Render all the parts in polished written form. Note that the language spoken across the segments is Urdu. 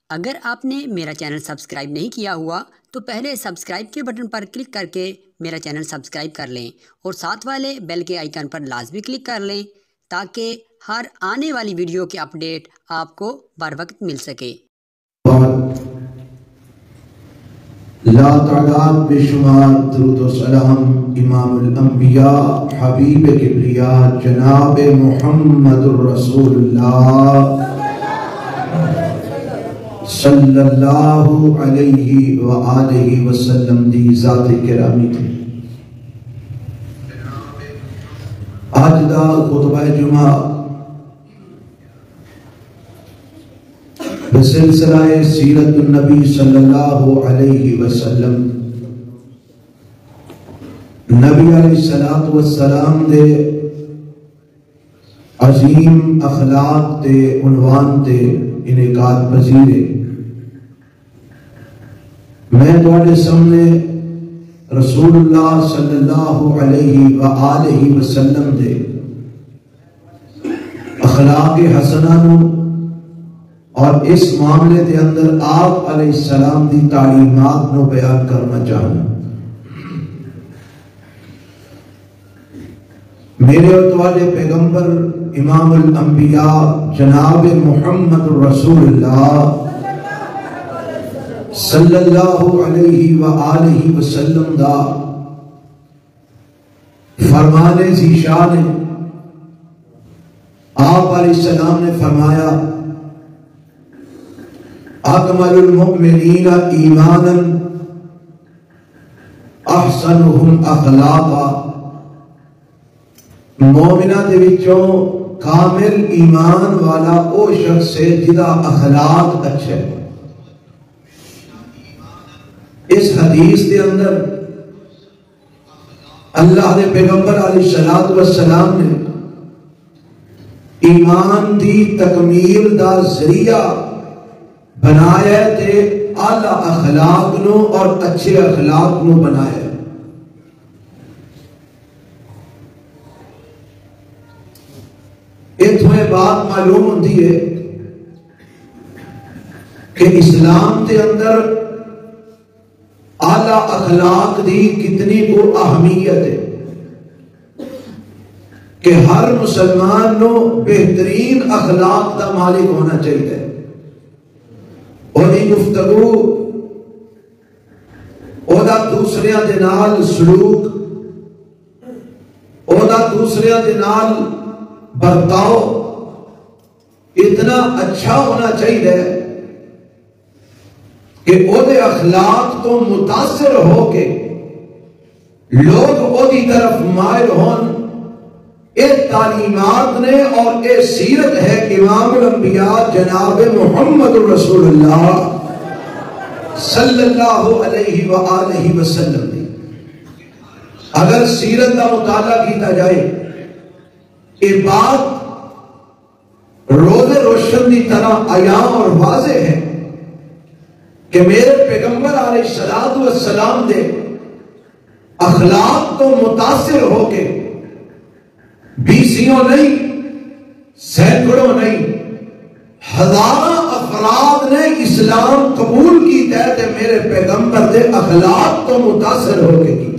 اگر آپ نے میرا چینل سبسکرائب نہیں کیا ہوا تو پہلے سبسکرائب کے بٹن پر کلک کر کے میرا چینل سبسکرائب کر لیں اور ساتھ والے بیل کے آئیکن پر لازمی کلک کر لیں تاکہ ہر آنے والی ویڈیو کے اپڈیٹ آپ کو بر وقت مل سکے۔ لا تعداد بے شمار درود و سلام امام الانبیاء حبیب کبریاء جناب محمد الرسول اللہ صلی اللہ علیہ وآلہ وسلم دی ذات کرامی تھی۔ آج دا خطبہ جمعہ بسلسلہ سیرت النبی صلی اللہ علیہ وسلم نبی علیہ السلام دے عظیم اخلاق تے عنوان تے انعقاد پذیر ہے۔ میں تواڈے سامنے رسول اللہ صلی اللہ علیہ وآلہ وسلم دے اخلاق حسنہ نو اور اس معاملے دے اندر آپ علیہ السلام دی تعلیمات نو بیان کرنا چاہوں۔ میرے اور تواڈے پیغمبر امام الانبیاء جناب محمد رسول اللہ صلی اللہ علیہ وآلہ وسلم دا فرمانے ذیشان ہے۔ آپ علیہ السلام نے فرمایا اکمل المؤمنین ایمانا احسنہم اخلاقا، مومنہ دے وچوں کامل ایمان والا او شخص ہے جدا اخلاق اچھے۔ اس حدیث دے اندر اللہ دے پیغمبر علیہ السلام نے ایمان دی تکمیل دا ذریعہ بنایا تے اعلیٰ اخلاق نو اور اچھے اخلاق نو بنایا۔ تمہیں بات معلوم ہوتی ہے کہ اسلام کے اندر اعلیٰ اخلاق دی کتنی کو اہمیت ہے کہ ہر مسلمان نو بہترین اخلاق دا مالک ہونا چاہیے۔ اور یہ گفتگو اودا دوسریاں دے نال سلوک، اودا دوسریاں دے نال برتاؤ اتنا اچھا ہونا چاہیے کہ او دے اخلاق تو متاثر ہو کے لوگ او دی طرف مائل ہون۔ اے تعلیمات نے اور اے سیرت ہے امام الانبیاء جناب محمد رسول اللہ صلی اللہ علیہ وآلہ وسلم دی۔ اگر سیرت کا مطالعہ کیتا جائے یہ بات روز روشن دی طرح عیاں اور واضح ہے کہ میرے پیغمبر علیہ السلام دے اخلاق تو متاثر ہو کے بیسیوں نہیں، سینکڑوں نہیں، ہزاراں افراد نے اسلام قبول کی تے میرے پیغمبر دے اخلاق تو متاثر ہو کے کی تے۔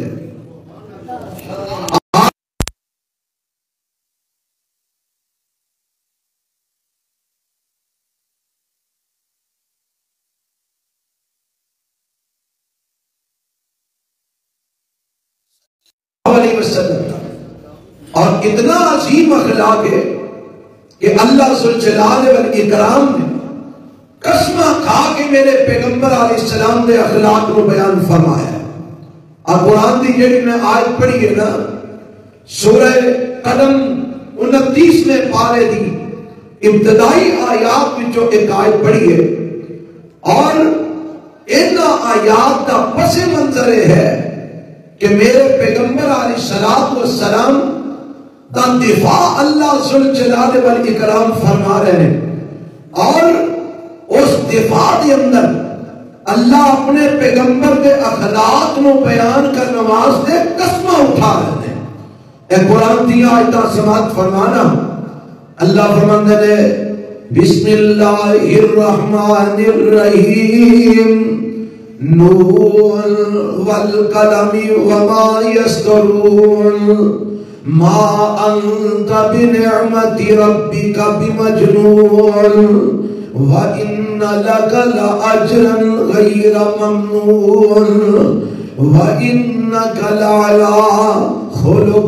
اور اتنا عظیم اخلاق ہے کہ اللہ ذوالجلال والاکرام نے قسمہ کھا کے میرے پیغمبر علیہ السلام دے اخلاق کو بیان فرمایا ہے۔ اب قرآن دی جڑی میں آیت پڑھی ہے نا، سورہ قلم 29 پارے دی ابتدائی آیات وچوں ایک آیت پڑھی ہے اور ان آیات دا پس منظر ہے کہ میرے پیغمبر علیہ السلام دا دفاع اللہ ذوالجلال والاکرام فرما رہے ہیں اور اس دفاع کے اندر اللہ اپنے پیغمبر کے اخلاق نو بیان کرنے واسطے قسمہ اٹھا رہے ہیں۔ اے قرآن دیا آیتاں سماعت فرمانا، اللہ فرماندے نے بسم اللہ الرحمن الرحیم نون والقلم وما یسطرون ما انت بنعمت ربک بمجنون وَإِنَّ لَكَ لَأَجْرًا غَيْرَ مَمْنُونٍ وَإِنَّكَ لَعَلَىٰ خُلُقٍ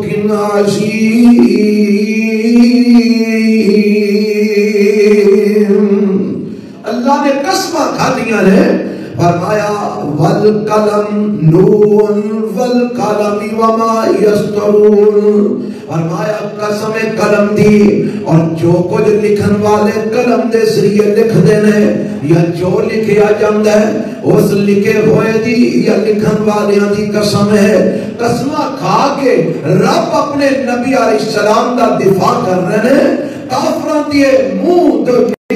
عَظِيمٍ۔ اللہ نے قسمہ کھا دیا ہے، فرمایا والقلم نون والقلم وما یسطرون، فرمایا قسم قلم دی اور جو کچھ لکھن والے قلم دے ذریعے لکھ دینے یا جو لکھیا جاندہ ہے اس لکھے ہوئے دی یا لکھن والیاں دی قسم ہے۔ قسمہ کھا کے رب اپنے نبی علیہ السلام دا دفاع کر رہے ہیں، کافران دیئے منہ تو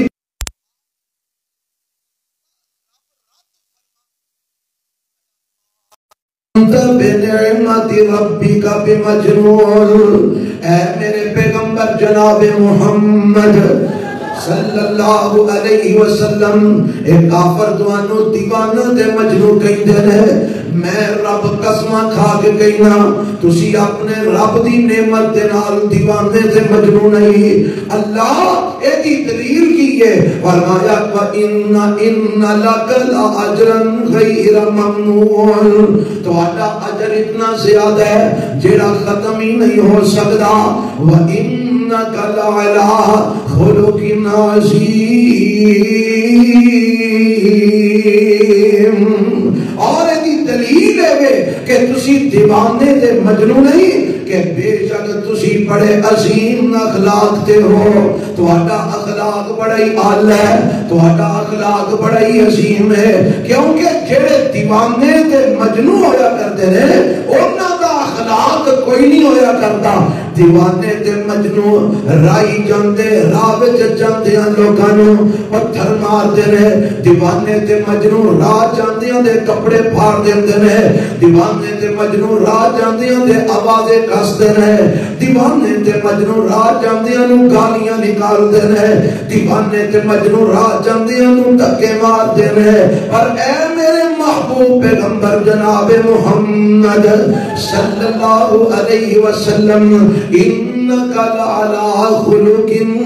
بنعمت ربک بمجنون، اے میرے پیغمبر جناب محمد صلی اللہ علیہ وسلم، ایک کافر دوانو دیوانہ دے مجنو کہیں دے رہے، میں رب قسمہ کھا کے کہنا تسی اپنے رب دی نعمت دے نال دیوانے دے مجنو نہیں۔ اللہ ایدی دلیل کی ہے، فرمایا وَإِنَّ لَكَ لَأَجْرًا غَيْرَ مَمْنُونٍ، تو آٹا اجر اتنا زیادہ ہے جیڑا ختم ہی نہیں ہو سکتا۔ وَإِنَّكَ لَعَلَىٰ خُلُقٍ عَظِيمٍ، اور ایدی دلیل ہے کہ تسی دیوانے دے مجنو نہیں کہ بے شک تسی بڑے عظیم اخلاق تے ہو، تو آٹا اخلاق بڑائی آلہ ہے، تو آٹا اخلاق بڑائی عظیم ہے، کیونکہ جڑے دیوانے دے مجنو ہویا کرتے ہیں انہاں دا اخلاق کوئی نہیں ہویا کرتا۔ دیوانے دے مجنو رائی جاندے راہ وچ جاندیاں لوکانوں پتھر مار دے نے، دیوانے دے مجنو راہ جاندیاں دے کپڑے پھاڑ دیندے نے، دیوانے دے مجنو راہ جاندیاں دے آوازیں کس دے نے، دیوانے دے مجنو راہ جاندیاں نو گالیاں نکال دے نے، دیوانے دے مجنو راہ جاندیاں نو دھکے مار دے نے۔ پر اے میرے محبوب پیغمبر جناب محمد صلی اللہ علیہ وسلم، انک لعلی خلق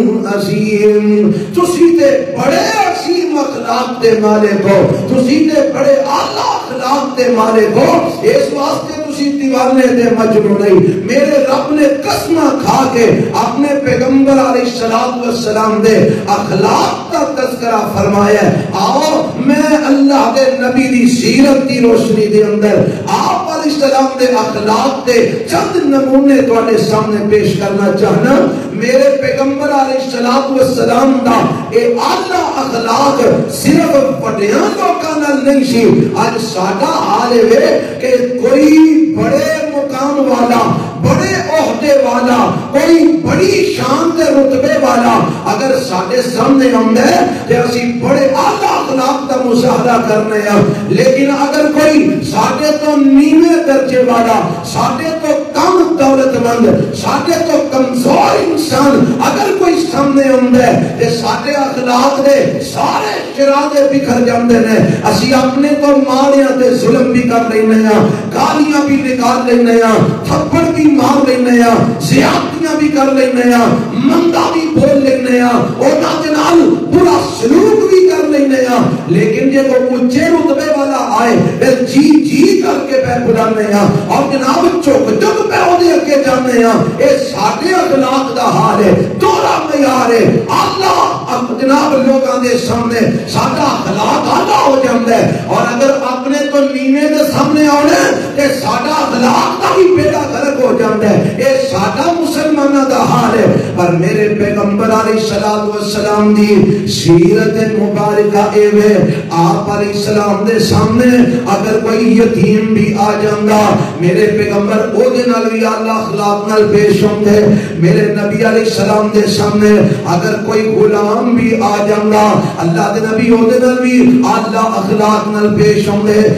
عظیم، تسی تے بڑے عظیم اخلاق دے مالک ہو، تسی تے بڑے اعلیٰ اخلاق دے مالک ہو، اس واسطے تسی دیوانے دے مجنو نہیں۔ میرے رب نے قسمہ کھا کے اپنے پیغمبر علیہ السلام دے اخلاق کا تذکرہ فرمایا ہے۔ آؤ میں اللہ دے نبی دی سیرت دی روشنی دے اندر آپ علیہ السلام دے اخلاق دے چند نمونے تواڈے سامنے پیش کرنا چاہنا۔ میرے پیغمبر علیہ السلام دا اے اعلیٰ اخلاق صرف بڑیاں لوکاں نال نہیں سی، آج ساڈا حال ہے کہ کوئی بڑے مقام والا، بڑے عہدے والا، کوئی بڑی شان دے رتبے والا اگر ساڈے سامنے آندا ہے تے اسی بڑے اعلیٰ اخلاق دا مظاہرہ کرنے ہیں، لیکن اگر کوئی ساڈے تو نیویں درجے والا، ساڈے تو کم دولت مند، ساڈے تو کمزور انسان اگر کوئی سامنے آندا ہے تے ساڈے اخلاق دے سارے شرادے بکھر جاندے نے، اسی اپنے تو ماریاں تے ظلم بھی کر لینے ہیں، گالیاں بھی نکال لینے ہیں، تھپڑ بھی مار لینے ہیں، زیادتیاں بھی کر لینے ہیں، مندہ بھی بول لینے ہیں، اونا جنال برا سلوک بھی کر لینے ہیں، لیکن جے وہ اونچے رتبے والا آئے جی جی کر کے پہ بلانے ہیں اور جناب چک چک پہ ہونے اگے جانے ہیں، اے ساڑھے اخلاق دا حال ہے، دورہ معیار ہے۔ اللہ جناب لوگاں دے سامنے ساڑھا اخلاق آدھا ہو جاندہ ہے، اور اگر اپنے تو نیمے دے سامنے آنے تے ساڑھا اخلاق دا بھی بیٹا غرق ہو جاندہ ہے، اے ساڑھا مسلمانہ دا حال ہے۔ پر میرے پیغمبر علیہ السلام دی سیرت مبارکہ ایوے آپ علیہ السلام دے سامنے اگر کوئی یتیم بھی آ جاندہ، میرے پیغمبر او دے نال بھی اللہ اخلاق نال پیش ہوندے، میرے نبی علیہ السلام دے سامنے اگر کوئی غلام بھی آ جاندہ، اللہ دے نبی او دے نال بھی اللہ اخلاق نال پیش ہوندے،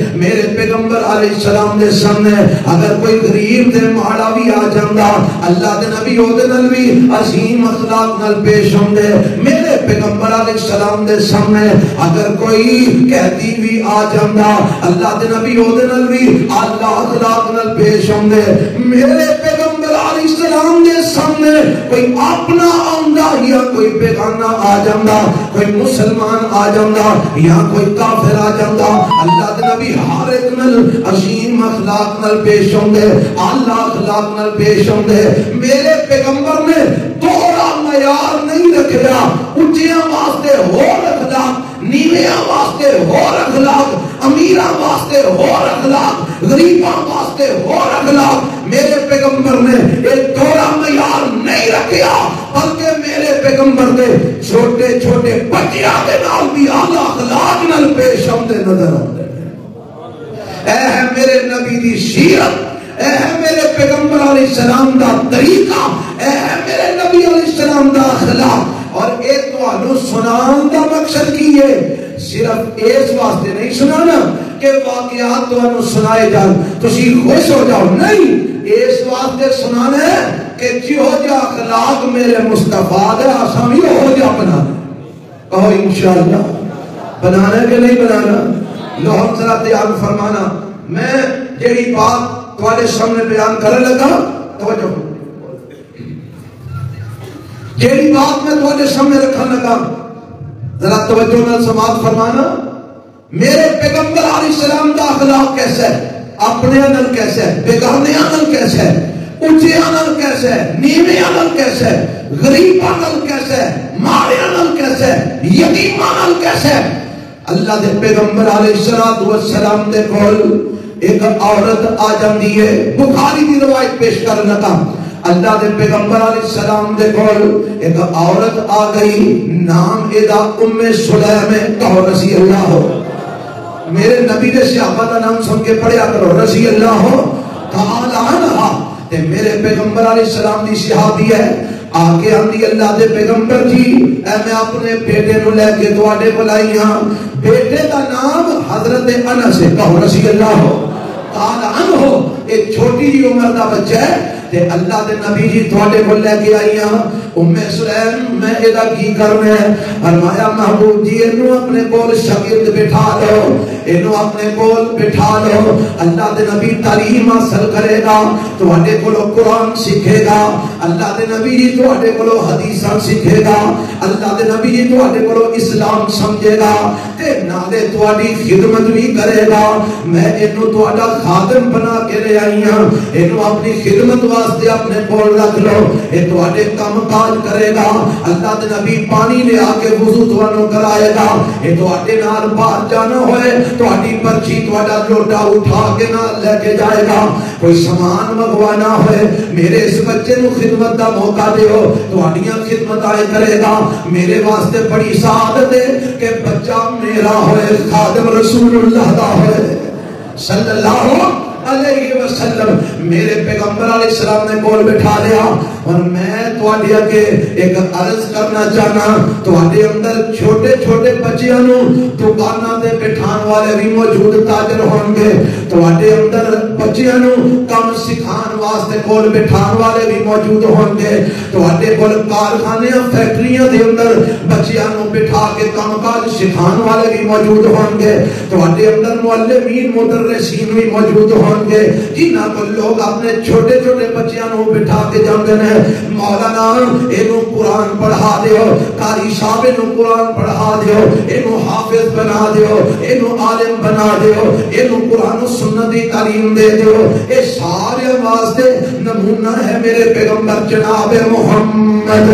میرے پیغمبر علیہ السلام دے سامنے اگر کوئی غریب تے ماڑا بھی آ جاندا اللہ دے نبی او دے نال بھی عظیم اخلاق نال پیش ہوندے میرے پیغمبر علیہ السلام دے سامنے اگر کوئی قیدی بھی آ جاندا اللہ دے نبی او دے نال بھی اعلی اخلاق نال پیش ہوندے میرے پیغمبر علیہ السلام دے سامنے کوئی اپنا آندا یا کوئی بیگانہ آ جاندا کوئی مسلمان آ جاندا یا کوئی کافر آ جاندا اللہ دے نبی ہر ایک نال عظیم اخلاق نال پیش ہوندے اعلی اخلاق نال پیش ہوندے میرے پیغمبر نے دوہرا معیار نہیں رکھیا اونچیاں واسطے ہور اخلاق نیویاں واسطے ہور اخلاق امیراں واسطے ہور اخلاق غریباں واسطے ہور اخلاق میرے پیغمبر نے ایک دوہرا معیار نہیں رکھیا بلکہ میرے پیغمبر نے چھوٹے چھوٹے بچیاں دے نال بھی اعلی اخلاق نال پیش ہوندے نظر آندے اے ہے میرے نبی دی سیرت اے ہے میرے پیغمبر علیہ السلام دا طریقہ اے ہے میرے نبی علیہ السلام دا اخلاق اور ایک تو سنان دا مقصد کی ہے صرف اس واسطے نہیں سنانا کہ واقعات تو سنائے جان تسی خوش ہو جاؤ نہیں اس واسطے سنانا ہے کہ جہو جا اخلاق میرے مصطفیٰ دے آسامی ہو جا بنانا کہو انشاءاللہ بنانا کہ نہیں بنانا لو ہم ذرا تیار فرمانا میں جیڑی بات تمہارے سامنے بیان کرنے لگا توجہ جیڑی بات میں تمہارے سامنے رکھنے لگا ذرا توجہ نال سماعت فرمانا میرے پیغمبر علیہ السلام دا اخلاق کیسا ہے اپنے نال کیسا ہے بیگانے نال کیسا ہے اونچے نال کیسا ہے نیوے نال کیسا ہے غریباں نال کیسا ہے ماڑیاں نال کیسا ہے یتیماں نال کیسا ہے اللہ دے پیغمبر علیہ السلام دے کول ایک عورت آ جاندی ہے بخاری دی روایت پیش کرنا تھا اللہ دے پیغمبر علیہ السلام دے کول ایک عورت آ گئی نام ایدا ام سلیم کہو رضی اللہ ہو میرے نبی دے صحابہ دا نام سن کے پڑھیا کرو رضی اللہ ہو تعالی عنہا تے میرے پیغمبر علیہ السلام دی صحابی ہے آگے آندی اللہ دے پیغمبر جی اے میں اپنے بیٹے نو لے کے تواڈے کول آئی ہاں بیٹے دا نام حضرت انس ہے کہو رضی اللہ ہو تعالی عنہ ایک چھوٹی جی عمر دا بچہ ہے تے اللہ دے نبی جی تواڈے کول لے کے آئی ہاں ام سلیم میں ایدا کی کرنا ہے فرمایا محبوب جی اینو اپنے کول شاگرد بٹھا لو اینو اپنے کول بٹھا لو اللہ دے نبی تعلیم حاصل کرے گا تواڈے کولوں قرآن سیکھے گا اللہ دے نبی جی تواڈے کولوں حدیثاں سیکھے گا اللہ دے نبی جی تواڈے کولوں اسلام سمجھے گا تے نالے تواڈی خدمت بھی کرے گا میں اینو تواڈا خادم بنا کے لے آئی ہاں اینو اپنی خدمت واسطے اپنے کول رکھ لو اے تواڈے کام کاج کرے گا اللہ دے نبی پانی لے آ کے وضو تانوں کرائے گا اے تواڈے نال باہر جانا ہوئے تواڈی پرچی تواڈا لوٹا اٹھا کے نال لے کے جائے گا کوئی سامان منگوانا ہوئے میرے اس بچے نو خدمت دا موقع دیو تواڈیاں خدمتاں کرے گا میرے واسطے بڑی سعادت ہے کہ بچہ میرا ہوئے خادم رسول اللہ دا ہوئے صلی اللہ علیہ وسلم میرے پیغمبر علیہ السلام نے کول بٹھا لیا اور میں تواڈے اگے ایک عرض کرنا چاہنا تواڈے اندر چھوٹے چھوٹے بچیاں نو دکاناں تے بٹھان والے بھی موجود تاجر ہون گے تواڈے اندر بچیاں نو کم سکھان واسطے کول بٹھان والے بھی موجود ہون گے تواڈے کول کارخانے فیکٹریاں دے اندر بچیاں نو بٹھا کے کام کاج سکھان والے بھی موجود ہون گے تواڈے اندر معلمین مدرسین بھی موجود ہون گے جنہاں کو لوگ اپنے چھوٹے چھوٹے بچیاں نو بٹھا کے جاندے نے مولانا اینو قرآن پڑھا دیو قاری صاحب اینو قرآن پڑھا دیو اینو حافظ بنا دیو اینو عالم بنا دیو اینو قرآن و سنت دی تعلیم دے دیو اے سارے واسطے نمونہ ہے میرے پیغمبر جناب محمد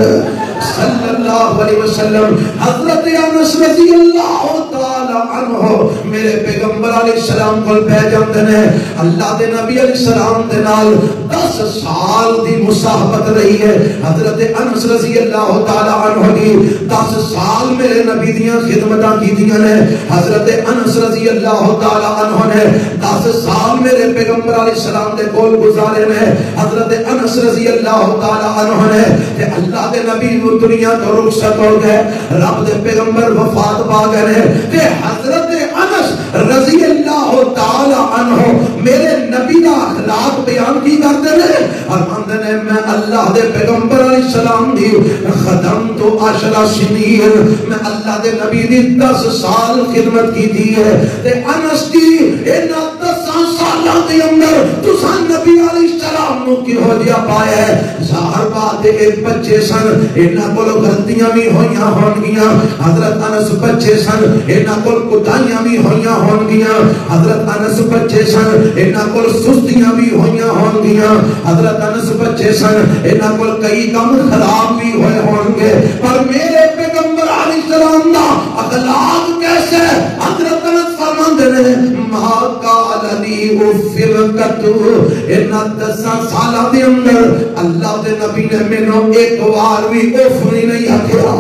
صلی اللہ علیہ وسلم حضرت انس رضی اللہ تعالی عنہ میرے پیغمبر علیہ السلام کو پہ جاندے نے اللہ دے نبی علیہ السلام دے نال 10 سال دی مصاحبت رہی ہے حضرت انس رضی اللہ تعالی عنہ دی 10 سال میرے نبی دیاں خدمتاں کیتیاں نے حضرت انس رضی اللہ تعالی عنہ نے 10 سال میرے پیغمبر علیہ السلام دے کول گزارے نے حضرت انس رضی اللہ تعالی عنہ نے تے اللہ دے نبی دنیا تو رخصت ہو گئے رب دے پیغمبر وفات پا گئے تے حضرت انس رضی اللہ اللہ تعالی عنہ میرے نبی دا اخلاق بیان کی کرتے ہیں اور اندر نے میں اللہ دے پیغمبر علیہ السلام دی خدم تو 10 سنین میں اللہ دے نبی دی 10 سال خدمت کی دی ہے تے انس دی انہاں 10 سالاں دے اندر تساں نبی علیہ السلام نو کی ہو جیا پایا ہے ظاہر بات ہے بچے سن انہاں کول غلطیاں بھی ہویاں ہون گیاں حضرت انس بچے سن انہاں کول کوتاہیاں بھی ہویاں ہون گیاں حضرت انس بچے سن انہاں کول سستیاں بھی ہویاں ہون گیاں حضرت انس بچے سن انہاں کول کئی کام خراب بھی ہوئے ہون گے پر میرے پیغمبر علیہ السلام دا اخلاق کیسے حضرت انس فرماندے نے ما قال لی افرقت انہاں 10 سالاں دے اندر اللہ دے نبی نے مینوں ایک بار بھی اف نہیں آکھیا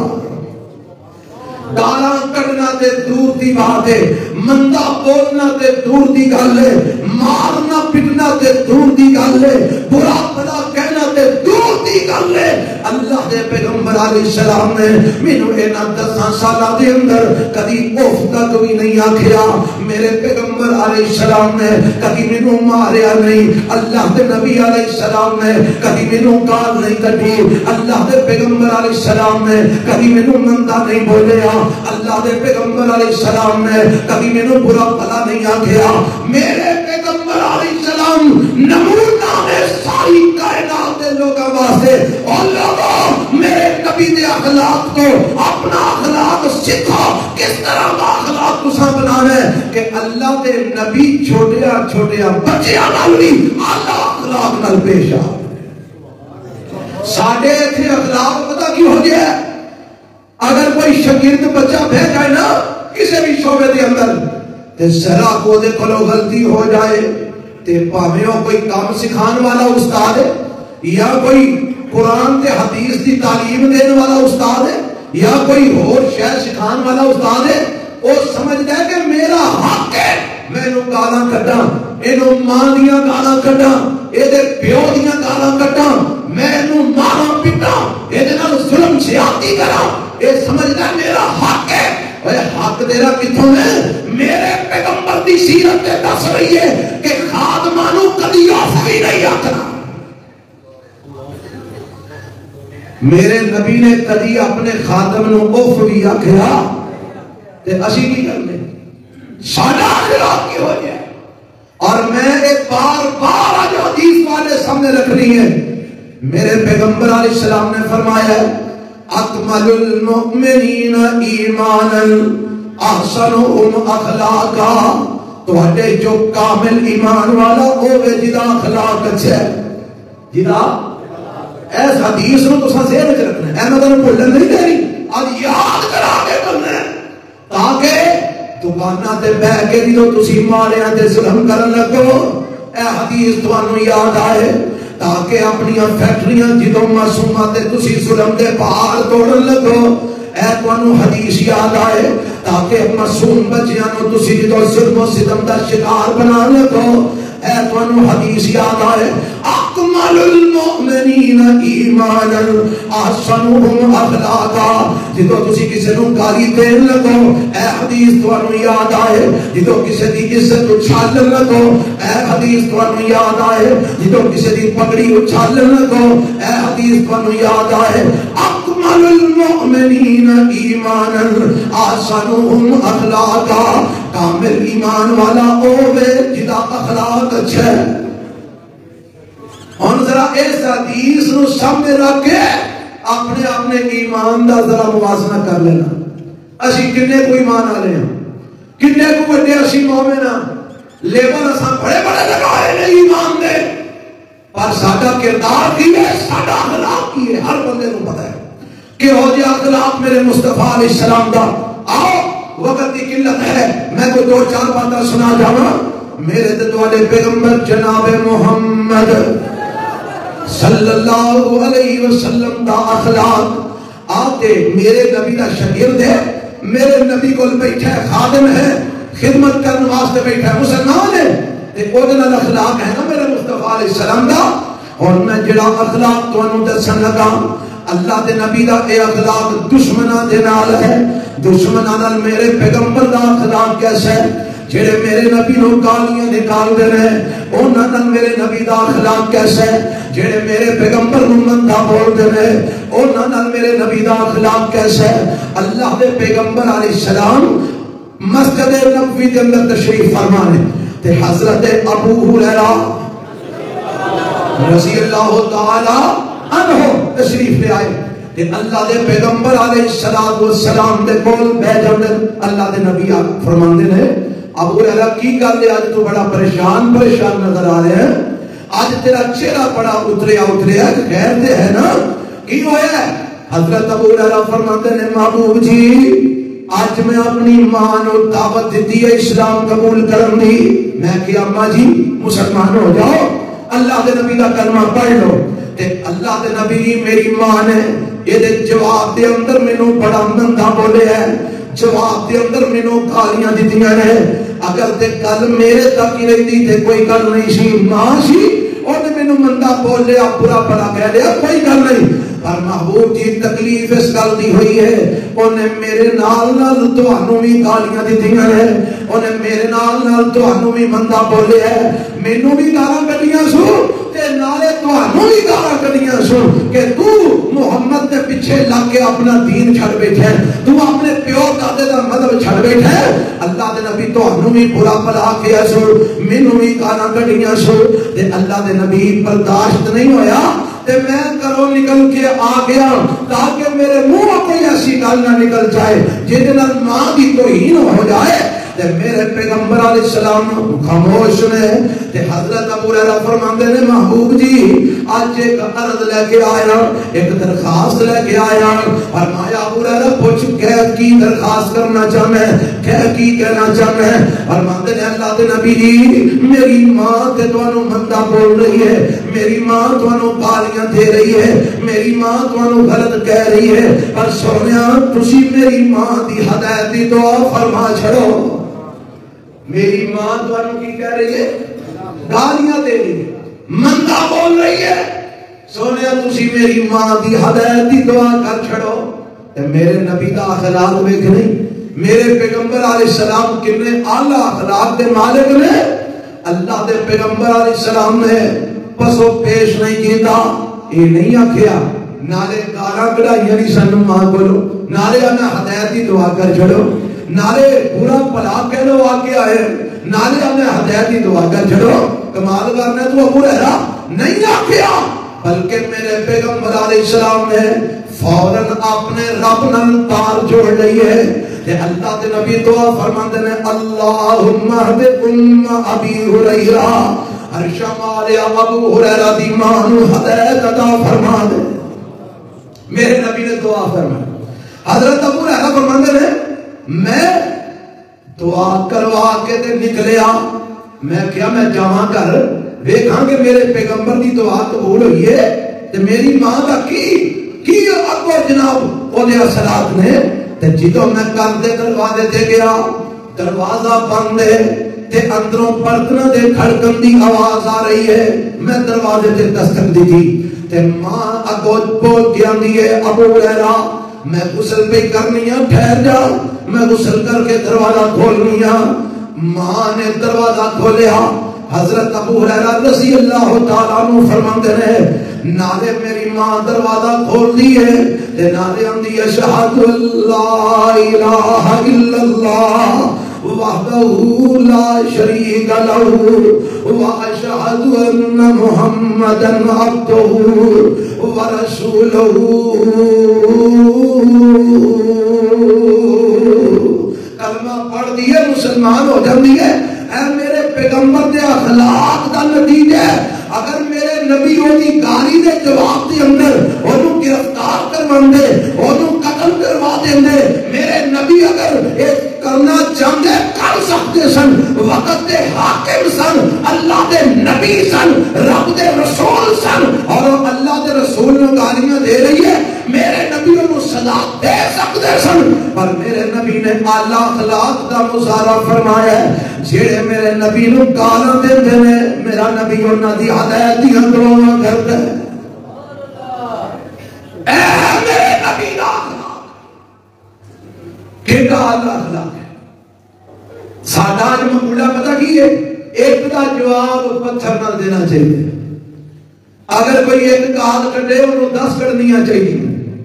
گالاں کڈنا تے دور دی بات ہے مندا بولنا تے دور دی گل ہے مارنا پٹنا تے دور دی گل ہے برا بھلا کہنا تے دور دی گل ہے اللہ دے پیغمبر علیہ السلام نے مینوں انہاں 10 سالاں دے اندر کبھی اف تک بھی نہیں آکھیا میرے پیغمبر علیہ السلام نے کبھی مینوں ماریا نہیں اللہ دے نبی علیہ السلام نے کبھی مینوں گال نہیں کڈی اللہ دے پیغمبر علیہ السلام نے کبھی مینوں مندا نہیں بولیا اللہ دے پیغمبر علیہ السلام نے کبھی مینوں برا بھلا نہیں آکھیا میرے پیغمبر علیہ السلام نمونہ ہے ساری کائنات دے لوگاں واسطے اور لوگوں میرے نبی دے اخلاق کو اپنا اخلاق سکھا کس طرح دا اخلاق تساں بنانا ہے کہ اللہ دے نبی چھوٹیا چھوٹیا بچیاں نال بھی اعلی اخلاق نال پیش آ ساڈے ایتھے اخلاق پتہ کی ہو گیا ہے اگر کوئی شاگرد بچہ بھیج جائے نا کسی بھی شعبے دے اندر تے ذرا کو دے کولو غلطی ہو جائے تے پاویں کوئی کام سکھان والا استاد ہے یا کوئی قرآن تے حدیث دی تعلیم دینے والا استاد ہے یا کوئی اور شے سکھان والا استاد ہے وہ سمجھدا ہے کہ میرا حق ہے میں نو گالاں کڈاں اینو ماں دیاں گالاں کڈاں اے دے پیو دیاں گالاں کڈاں میں نو ماراں پٹاں اے دے نال ظلم زیادتی کراں اے سمجھدا میرا حق ہے اے حق تیرا کتھوں ہے میرے پیغمبر دی سیرت تے دس رہی ہے کہ خادماں نو کدی اف بھی نہیں آکھنا میرے نبی نے کدی اپنے خادم نو اف بھی آکھیا تے اسی کی کرنے ساڈا اخلاق کی ہو جائے اور میں ایک بار بار آج حدیث والے سامنے رکھنی ہے میرے پیغمبر علیہ السلام نے فرمایا ہے اکمل المؤمنین ایمانا احسنهم اخلاقا تواڈے جو کامل ایمان والا ہوے جدا اخلاق اچھا ہے جدا اس حدیث نو تساں ذہن وچ رکھنا ہے احمد نو بھولن نہیں دینی اج یاد کرا کے کرنا ہے تاکہ دکاناں تے بیٹھ کے جدوں تسی ماریاں تے ظلم کرن لگو اے حدیث تانوں یاد آئے تاکہ اپنی فیکٹریاں جدوں معصوماں تے تسی ظلم دے پہاڑ توڑن لگو اے تانوں حدیث یاد آئے تاکہ معصوم بچیاں نو تسی جدوں ظلم و ستم دا شکار بنا لگو اے تانوں حدیث یاد آئے اکمل المؤمنین ایمانا احسنهم اخلاقا جدوں تسی کسی نو گالی دین لگو اے حدیث تانوں یاد آئے جدوں کسی دی عزت اچھالن لگو اے حدیث تانوں یاد آئے جدوں کسی دی پگڑی اچھالن لگو اے حدیث تانوں یاد آئے اکمل المؤمنین ایمانا احسنهم اخلاقا کامل ایمان والا ہوے جدا اخلاق اچھا ہے ہن ذرا اس حدیث نو سامنے رکھ کے اپنے اپنے ایمان دا ذرا موازنہ کر لینا اسی کنے کوئی ایمان والے ہیں کنے کو بڑے اسی مومن ہیں لیبل اساں بڑے بڑے لگائے نے ایمان دے پر ساڈا کردار کی ہے ساڈا اخلاق کی ہے ہر بندے کو پتہ ہے کہ ہو جائے اخلاق میرے مصطفیٰ علیہ السلام دا آؤ وقت کی قلت ہے میں کوئی 2-4 باتیں سنا جاؤں میرے تواڈے پیغمبر جناب محمد صلی اللہ علیہ وسلم دا اخلاق آتے میرے نبی دا شاگرد ہے میرے نبی کو بیٹھا ہے خادم ہے خدمت کرنے واسطے بیٹھا ہے مسلمان ہے تے او دے نال اخلاق ہے نا میرے مصطفیٰ علیہ السلام دا اور میں جڑا اخلاق تانوں دسن لگا اللہ دے نبی دا اے اخلاق دشمناں دے نال ہے دشمناں نال میرے پیغمبر دا اخلاق کیسا ہے جڑے میرے نبی نو گالیاں نکال دے رہے انہاں نال میرے نبی دا اخلاق کیسا ہے؟ جڑے میرے پیغمبر نو مندا بول دے رہے انہاں نال میرے نبی دا اخلاق کیسا ہے؟ اللہ دے پیغمبر علیہ السلام مسجد نبوی دے اندر تشریف فرما ہے تے حضرت ابو ہریرہ رضی اللہ تعالی عنہ تشریف لے آئے کہ اللہ دے پیغمبر علیہ السلام دے کول بیٹھ جاندے اللہ دے نبی فرماندے نے ابو ہریرہ کی گل ہے اج تو بڑا پریشان نظر آ رہے ہیں اج تیرا چہرہ بڑا اتریا خیر تے ہے نا کی ہویا ہے؟ حضرت ابو ہریرہ فرماندے نے محبوب جی آج میں اپنی ماں نو دعوت دیتی ہے اسلام قبول کرن دی میں کہ اماں جی مسلمان ہو جاؤ اللہ دے نبی دا کلمہ پڑھ لو تے اللہ دے نبی میری ماں نے یہ جواب دے اندر مینوں بڑا مندا بولے ہے جواب دے اندر مینوں گالیاں دتیاں نے اگر تے گل میرے تک ہی رہتی تے کوئی گل نہیں سی ماں سی اور مینوں مندا بول لیا برا بڑا کہہ لیا کوئی گل نہیں پر محبوب جی تکلیف اس گل دی ہوئی ہے انہیں میرے نال تہانوں بھی گالیاں دتیاں نے انہیں میرے نال تہانوں بھی مندا بولے ہے مینوں بھی گالاں کڈیاں سو تے نالے تہانوں بھی گالاں کڈیاں سو کہ تو محمد دے پیچھے لگ کے اپنا دین چھڑ بیٹھا ہے تو اپنے پیو دادے دا مذہب چھڑ بیٹھا ہے اللہ دے نبی تہانوں بھی برا بھلا کیا سو مینوں بھی گالاں کڈیاں سو تے اللہ دے نبی برداشت نہیں ہویا تے میں کرو نکل کے آ گیا تاکہ میرے منہ کوئی ایسی گل نہ نکل جائے جہدے نال ماں کی توہین ہو جائے تے میرے پیغمبر علیہ السلام خاموش نے تے حضرت ابو ہریرہ فرماندے نے محبوب جی آج ایک عرض لے کے آیا ایک درخواست لے کے آیا فرمایا ابو ہریرہ پوچھ کی درخواست کرنا چاہنا ہے کی کہنا چاہنا ہے فرماندے نے اللہ دے نبی جی میری ماں تے تانوں مندا بول رہی ہے میری ماں تانوں گالیاں دے رہی ہے میری ماں تانوں غلط کہہ رہی ہے پر سونیا تسی میری ماں دی ہدایت دی دعا فرما چھڑو میری ماں تانوں کی کہہ رہی ہے گالیاں دے رہی ہے مندا بول رہی ہے سونیا تسی میری ماں دی ہدایت دی دعا کر چھڑو تے میرے نبی دا اخلاق ویکھ نہیں میرے پیغمبر علیہ السلام کتنے اعلی اخلاق دے مالک نے اللہ دے پیغمبر علیہ السلام نے پسو پیش نہیں کیتا یہ نہیں آکھیا نالے گالاں کڈھائیاں نہیں سن ماں بولو نالے انا ہدایت دی دعا کر چھڑو نالے برا بھلا کہہ لو آگے آئے نالے انا ہدایت دی دعا کر چھڑو کمال کرنا تو ابو ہریرہ نہیں آکھیا بلکہ میرے پیغمبر علیہ السلام نے فوراً اپنے رب نال تار جوڑ لئی ہے کہ اللہ دے نبی دعا فرماندے نے اللہم اہد ابی ہریرہ ہر شمال ابو ہریرہ دی ماں نو ہدایت عطا فرما دے میرے نبی نے دعا فرمائی حضرت ابو ہریرہ فرماندے نے میں دعا کروا کے تے نکلیا میں کیا میں جاواں کر ویکھاں کہ میرے پیغمبر دی دعا قبول ہوئی ہے تے میری ماں دا کی اگو جناب او دے اثرات نے تے جدوں میں کر دے دروازے تے گیا دروازہ بند ہے تے اندروں برتناں دے کھڑکن دی آواز آ رہی ہے میں دروازے تے دستک دی تھی تے ماں اگو بول کے آندی ہے ابو ہریرہ میں غسل پہ کرنی ہوں ٹھہر جا میں غسل کر کے دروازہ کھولنی ہوں ماں نے دروازہ کھولیا حضرت ابو ہریرہ رضی اللہ تعالیٰ عنہ فرماندے نے نالے میری ماں دروازہ کھول دی ہے تے نالے آندی اشہد اللہ الہ الا اللہ وحدہ لا شریک لہ واشہد ان محمدا عبدہ ورسولہ کلمہ پڑھ دیئے مسلمان ہو جاندی ہے اے میرے پیغمبر دے اخلاق دا نتیجہ ہے اگر میرے نبی دی گالی دے جواب دے اندر انہوں گرفتار کرواندے انہوں قتل کروا دیندے میرے نبی اگر ایک کرنا چاہتے کر سکتے سن وقت دے حاکم سن اللہ دے نبی سن رب دے رسول سن اور اللہ دے رسول نے گالیاں دے رہی ہے میرے نبی انہوں سزا دے سکتے سن پر میرے نبی نے اعلیٰ اخلاق دا مظاہرہ فرمایا ہے جیڑے میرے نبی نو گالاں دیندے نے میرا نبی انہاں دی ہدایت دی اندروں کردا ہے اے میرے نبی دا اخلاق کہ اعلیٰ اخلاق ہے ساڈا مقولہ پتہ کی ہے، ایک دا جواب پتھر نہ دینا چاہیے. اگر کوئی ایک گال کٹے انہوں 10 کٹنیاں چاہیے.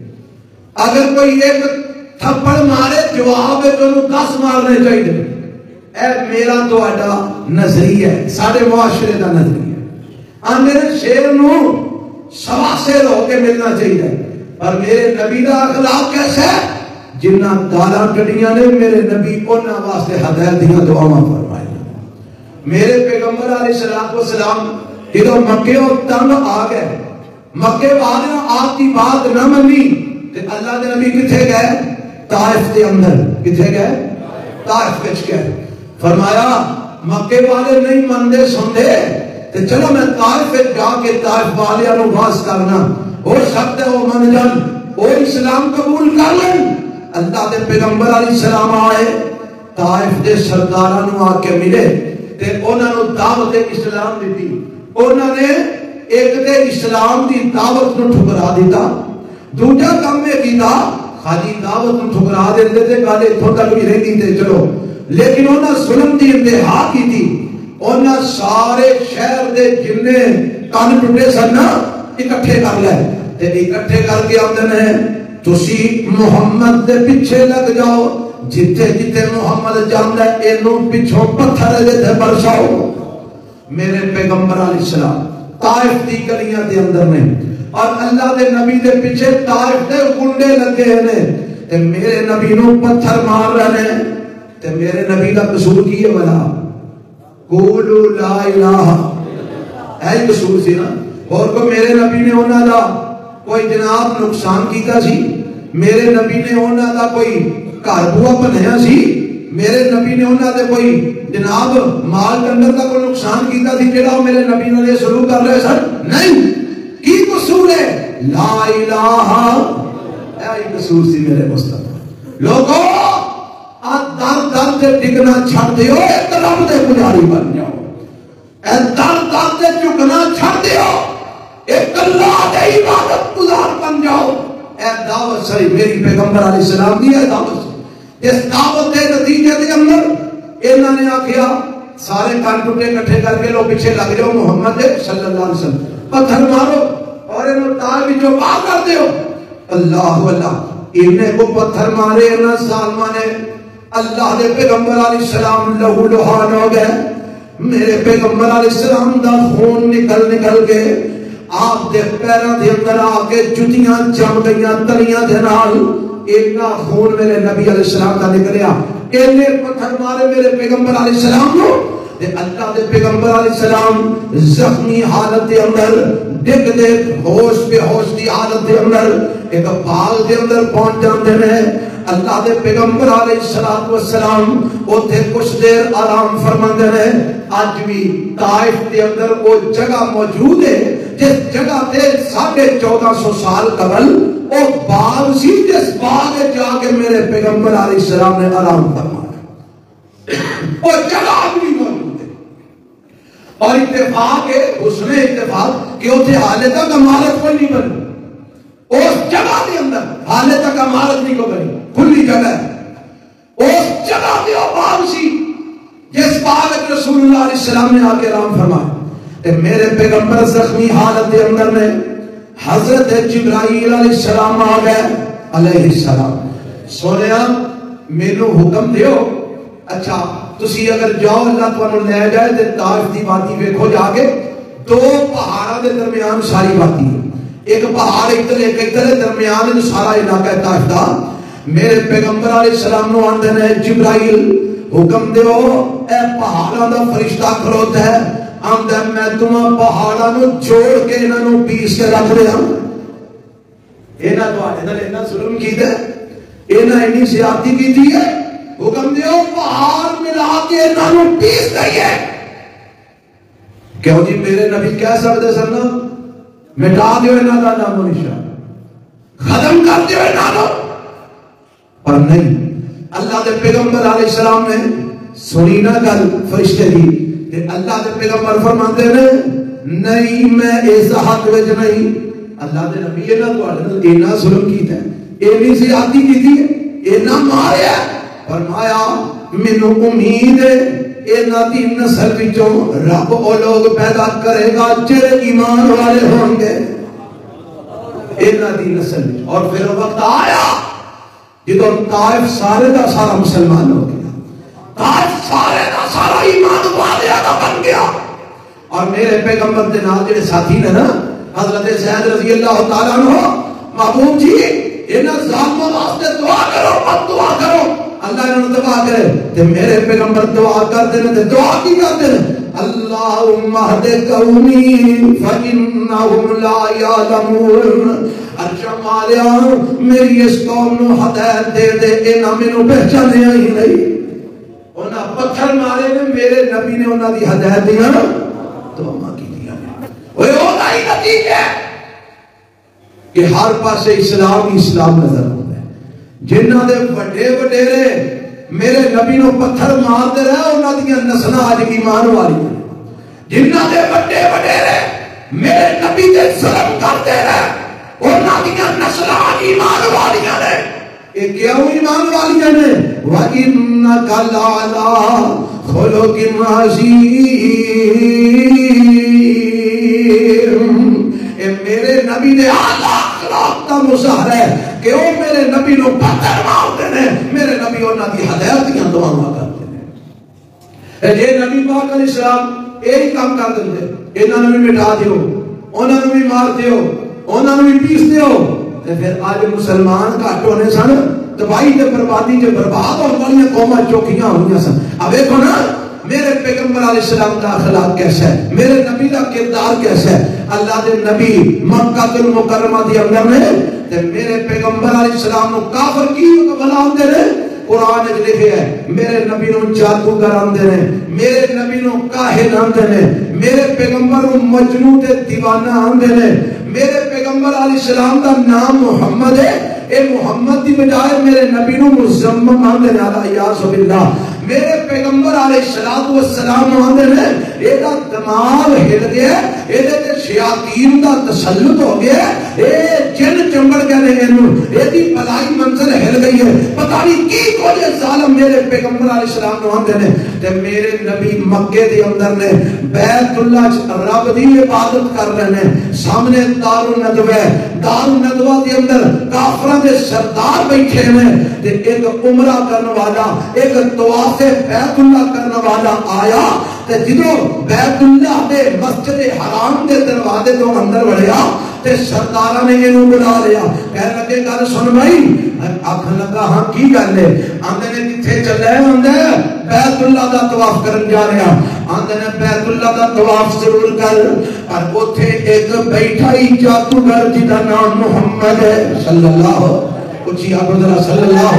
اگر کوئی ایک تھپڑ مارے جواب ہے تو انہوں 10 مارنے چاہیے. اے میرا تو اڈا نظریہ ہے، سارے معاشرے کا نظریہ ہے. میرے شیر نو سوا شیر ہو کے ملنا چاہیے. اور میرے نبی کا اخلاق کیسا ہے؟ جنہ گالاں کٹیاں نے میرے نبی انہاں واسطے ہدایت دیاں دعاواں فرمائے. میرے پیغمبر علیہ السلام جدو مکے اور تنگ آ گئے، مکے والے آپ کی بات نہ منی تے اللہ دے نبی کتھے گئے؟ طائف دے اندر. کتھے گئے؟ طائف وچ گئے. فرمایا مکے والے نہیں مندے سندے تے چلو میں طائف وچ جا کے طائف والیاں نوں واز کرنا، ہو سکتا ہے وہ من جان، وہ اسلام قبول کر لیں. اللہ دے پیغمبر علیہ السلام آئے، طائف دے سرداراں نوں آ کے ملے تے انہاں نوں دعوت اسلام دتی. انہوں نے ایک دے اسلام دی دعوت نو ٹھکرا دیتا، دوجا کام میں کیتا خالی دعوت نو ٹھکرا دیندے تے گل اتھوں تک بھی رہندی تے چلو. لیکن انہاں ظلم دی انتہا کی تھی. انہاں سارے شہر دے جنے کان ٹوٹے سن نا اکٹھے کر لے تے اکٹھے کر کے آندے نے تسی محمد دے پیچھے لگ جاؤ، جتھے جتھے محمد جاندا ہے اینوں پیچھوں پتھر دے برساؤ. میرے پیغمبر علیہ السلام طائف دی گلیاں دے اندر میں اور اللہ دے نبی دے پیچھے طائف دے گنڈے لگے ہیں تے میرے نبی نو پتھر مار رہے ہیں. تے میرے نبی دا قصور کی ہے؟ بلا قولوا لا الہ، ہے قصور سی نا. اور کو میرے نبی نے انہاں دا کوئی جناب نقصان کیتا سی؟ میرے نبی نے انہاں دا کوئی گھر بوا بنایا سی؟ میرے نبی نے انہاں دے کوئی جناب مال ڈنگر کا کوئی نقصان کیتا سی جڑا میرے نبی نے سلوک کر رہے سن؟ نہیں. کی قصور ہے؟ لا الہ، اے قصور سی میرے مصطفی. لوگوں در در تے ڈگنا چھڑ دیو، ایک رب دے پجاری بن جاؤ. اے در در تے جھکنا چھڑ دیو، ایک اللہ دے عبادت گزار بن جاؤ. اے دعوت صحیح میری پیغمبر علیہ السلام دی ہے دعوت. اس دعوت کے نتیجے کے اندر انہوں نے آکھیا سارے کان ٹوٹے کٹھے کر کے لو پیچھے لگ جاؤ محمد صلی اللہ علیہ وسلم، پتھر مارو اور انہوں تار بچوں باہر کر دیو. اللہ اللہ انہیں کو پتھر مارے انہوں سالمہ نے اللہ دے پیغمبر علیہ السلام لہو لہان ہو گئے. میرے پیغمبر علیہ السلام دا خون نکل کے آپ دے پیروں دے اندر آ کے جتیاں جم گئیاں تلیاں دے نال. ایک خون میرے نبی علیہ السلام کا نکلیا. اینے پتھر مارے میرے پیغمبر علیہ السلام کو تے اللہ دے پیغمبر علیہ السلام زخمی حالت دے اندر ڈگ دے ہوش بے ہوش دی حالت دے اندر ایک بال دے اندر پہنچ جاندے نے. اللہ دے پیغمبر علیہ السلام اوتھے کچھ دیر آرام فرماندے نے. اج بھی طائف دے اندر وہ جگہ موجود ہے جس جگہ تے 1450 سال قبل وہ باغ سی جس باغ جا کے میرے پیغمبر علیہ السلام نے آرام فرمایا. وہ جگہ بھی موجود ہے. اور اتفاق ہے حسن اتفاق کہ اتنے حالے تک عمارت کوئی نہیں بنی. اس جگہ کے اندر حالے تک عمارت نہیں کو بنی، کھلی جگہ ہے. اس جگہ کے باغ سی جس باغ رسول اللہ علیہ السلام نے آ کے آرام فرمایا. میرے پیغمبر زخمی حالت کے اندر میں حضرت جبرائیل علیہ السلام آ گئے علیہ السلام. سونیا مینو حکم دیو، اچھا تسی اگر جاؤ اللہ تمہیں لے جائے تے طائف دی وادی ویکھو جا کے. 2 پہاڑاں دے درمیان ساری وادی ہے. ایک پہاڑ ادھر ایک ادھر درمیان جو سارا علاقہ ہے طائف دا. میرے پیغمبر علیہ السلام نو آندے نے جبرائیل حکم دیو اے پہاڑاں دا فرشتہ کھلوتا ہے آمدہ میں تمہیں پہاڑا نو جوڑ کے انہاں نو پیس کے رکھ دے ہم. انہاں تو آٹے دل انہاں ظلم کی دے، انہاں انہی زیادتی کی دی ہے. حکم دیو پہاڑ ملا کے انہاں نو پیس دئیے. کیوں جی میرے نبی کہہ سکتے سن مٹا دیو انہاں دا نام و نشان، ختم کر دیو انہاں نو، پر نہیں. اللہ دے پیغمبر علیہ السلام نے سنی نہ گل فرشتے دی کہ اللہ دے پیغمبر فرماتے ہیں نہیں میں اس حق وچ نہیں. اللہ دے نبی نے تو اینا ظلم کیتا ہے، اینی زیادتی کیتی ہے، اینا ماریا. فرمایا مینوں امید ہے انہاں دی نسل وچوں رب او لوگ پیدا کرے گا جڑے ایمان والے ہون گے انہاں دی نسل وچ. اور پھر وقت آیا جدوں طائف سارے دا سارا مسلمان ہو گیا, طائف سارے دا سارا ایمان والیاں دا بن گیا. اور میرے پیغمبر دے نال جڑے ساتھی نے نا حضرت زید رضی اللہ تعالیٰ عنہ, محبوب جی انہاں ظالموں واسطے دعا کرو, مت دعا کرو اللہ انہوں دعا کرے. تے میرے پیغمبر دعا کرتے ہیں, تے دعا کی کرتے ہیں, اللہم اہد قومی فإنہم لا یعلمون. اچھا مالیا میری اس قوم نو ہدایت دے دے, انہاں مینوں پہچانے ہی نہیں. انہاں پتھر مارے نے, میرے نبی نے انہاں دی ہدایت دیا دعا کی دیا. وہ ہی نتیجہ کہ ہر پاسے اسلام ہی اسلام نظر ہوتا ہے. جنہاں دے بڑے وڈیرے میرے نبی نو پتھر مارتے رہے, انہاں دی نسلاں اج ایمان والی ہیں. جنہاں دے بڑے وڈیرے میرے نبی دے ظلم کرتے رہے, انہاں دی نسلاں ایمان والی ہیں. یہ کیوں ایمان والی ہیں؟ وَإِنَّكَ لَعَلَىٰ خُلُقٍ عَظِيمٍ. میرے نبی نے اعلیٰ اخلاق کا مظاہرہ ہے کہ وہ میرے نبی نو پتھر مارتے ہیں, میرے نبی انہاں دی ہدایت دیاں دعاواں کرتے ہیں. جے نبی پاک علیہ السلام یہی کام کر دے, انہاں نوں بھی مٹا دیو, انہاں نوں بھی مار دیو, انہاں نوں بھی پیس دیو, تے پھر آج مسلمان گھٹ ہونے سن, تباہی تے بربادی تے برباد ہونے والی قوماں چوکیاں ہوئیاں سن. اب دیکھو نا میرے پیغمبر علیہ السلام کا اخلاق کیسا ہے, میرے نبی کا کردار کیسا ہے. اللہ دے نبی مکہ المکرمہ دی اندر نے تے میرے پیغمبر علیہ السلام نو کافر کی بلاندے نے. قرآن وچ لکھیا ہے میرے نبی نو جادوگر آندے نے, میرے نبی نو کاہن آندے نے, میرے پیغمبر نو مجنون تے دیوانہ آندے نے. میرے پیغمبر علیہ السلام دا نام محمد ہے, اے محمد دی بجائے میرے نبی نو مزمم آندے نے. الیاذ باللہ. میرے پیغمبر علیہ السلام آندے نے اے دا دماغ ہل گیا, اے دے تے شیاطین دا تسلط ہو گیا, اے جن چمبڑ گئے نے, اے دی بلائی منظر ہل گئی ہے. پتہ نہیں کی کوئی ظالم میرے پیغمبر علیہ السلام نو آندے نے. تے میرے نبی مکے دے اندر نے بیت اللہ رب دی عبادت کر رہے نے, سامنے دار الندوہ, دار الندوہ دے اندر کافراں دے سردار بیٹھے نے, تے ایک عمرہ کرنے والا, ایک طواف بیت اللہ کرنے والا آیا, تے جدوں بیت اللہ دے مسجد حرام دے دروازے تو اندر وڑیا تے سرداراں نے اینو بلا لیا. کہنے لگے گل سن بھائی. آکھن لگا ہاں کی گل ہے؟ آندے نے کتھے چلے؟ آندے بیت اللہ دا طواف کرن جا رہا. آندے نے بیت اللہ دا طواف ضرور کر, پر اوتھے ایک بیٹھا ہی جادوگر جدا نام محمد ہے صلی اللہ اچھی آپ ذرا صلی اللہ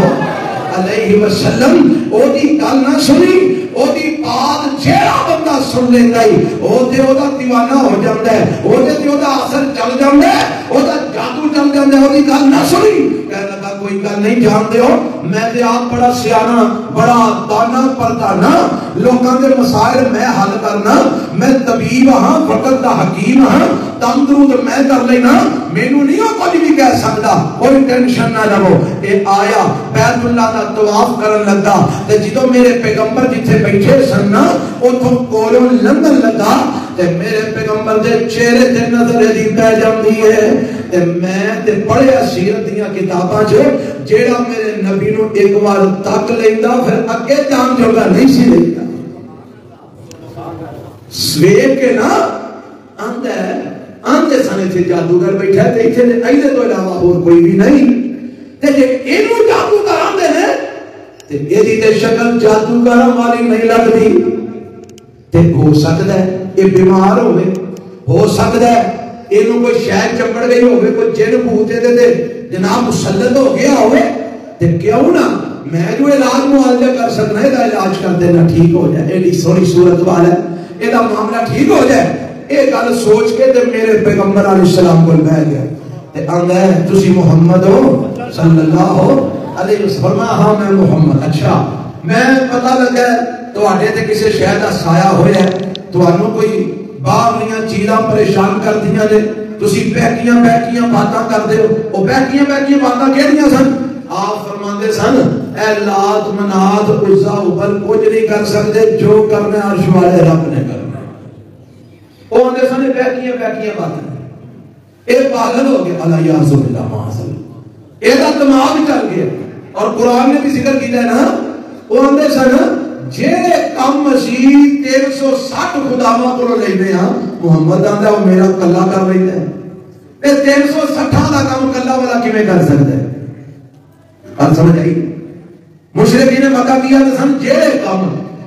علیہ وسلم. او دی گل نہ سنی, او دی بات جیڑا بندہ سن لیندا ہی او تے او دا دیوانہ ہو جاندا ہے, او تے او دا اثر چل جاندا ہے, او دا جادو چل جاندا ہے. او دی گل نہ سنی, کہنے لگا کوئی گل نہیں جانتے ہو, میں تے آپ بڑا سیانا, بڑا دانا پردانا, لوکاں دے مسائل میں حل کرنا, میں طبیب ہاں, وقت دا حکیم ہاں, تندرست میں کر لینا, مینوں نہیں ہو کوئی بھی کہہ سکتا, کوئی ٹینشن نہ لو. اے آیا بیت اللہ دا طواف کرن لگا, تے جدوں میرے پیغمبر جتھے بیٹھے سن نا اوتھوں کولوں لنگن لگا, تے میرے پیغمبر دے چہرے تے نظر دی پہ جاندی ہے. تے میں تے پڑھیا سیرت دیاں کتاباں چ جیڑا میرے نبی نو ایک بار تک لیندا پھر اگے جان جوگا نہیں سی لیندا. سویب کے نا آندے سنے تھے جادوگر بیٹھا ہے, تے ایتھے ایدے تو علاوہ اور کوئی بھی نہیں. تے جے اینو جادوگر آندے نے تے ایدی تے شکل جادوگر والی نہیں لگدی. تے ہو سکدا ہے یہ بیمار ہوئے, ہو سکدا ہے اینو کوئی شاید چمبڑ گئی ہوئے, کوئی جن بھوتے دے دے جناب مسلط ہو گیا ہوئے. تے کیوں نہ میں جو علاج معالجہ کر سکنا ہے دا علاج کر دینا, ٹھیک ہو جائے, ایڈی سونی صورت والا ہے, یہ دا معاملہ ٹھیک ہو جائے. یہ گل سوچ کے تے میرے پیغمبر علیہ السلام کو بیٹھ گیا. تے آندا ہے تسی محمد ہو صلی اللہ علیہ وسلم. فرمایا ہاں میں محمد. اچھا میں پتہ لگا تواڈے تے کسی شے دا سایہ ہویا ہے, تانوں کوئی باہریاں چیزاں پریشان کردیاں نے, تسی بیٹھیاں باتاں کردے ہو. او بیٹھیاں باتاں کیڑیاں سن؟ آپ فرماندے سن اے لات منات عزا ابل کچھ نہیں کر سکتے، جو کرنا عرش والے رب نے کرنا۔ وہ آندے سنے بیکیاں باتیں، ایک پاگل ہو گیا اللہ یعظ باللہ معاذ، ایک دماغ چل گیا۔ اور قرآن نے بھی ذکر کیا ہے نا، وہ آندے سن جیڑے کم مسیح 360 خداواں کو لینے ہاں، محمد آندا وہ میرا کلا کر لینا ہے، تے 360 دا کام کلا والا کیویں کر سکتا ہے؟ بات سمجھ آئی؟ مشرکین مکہ کیا سن جیڑے کام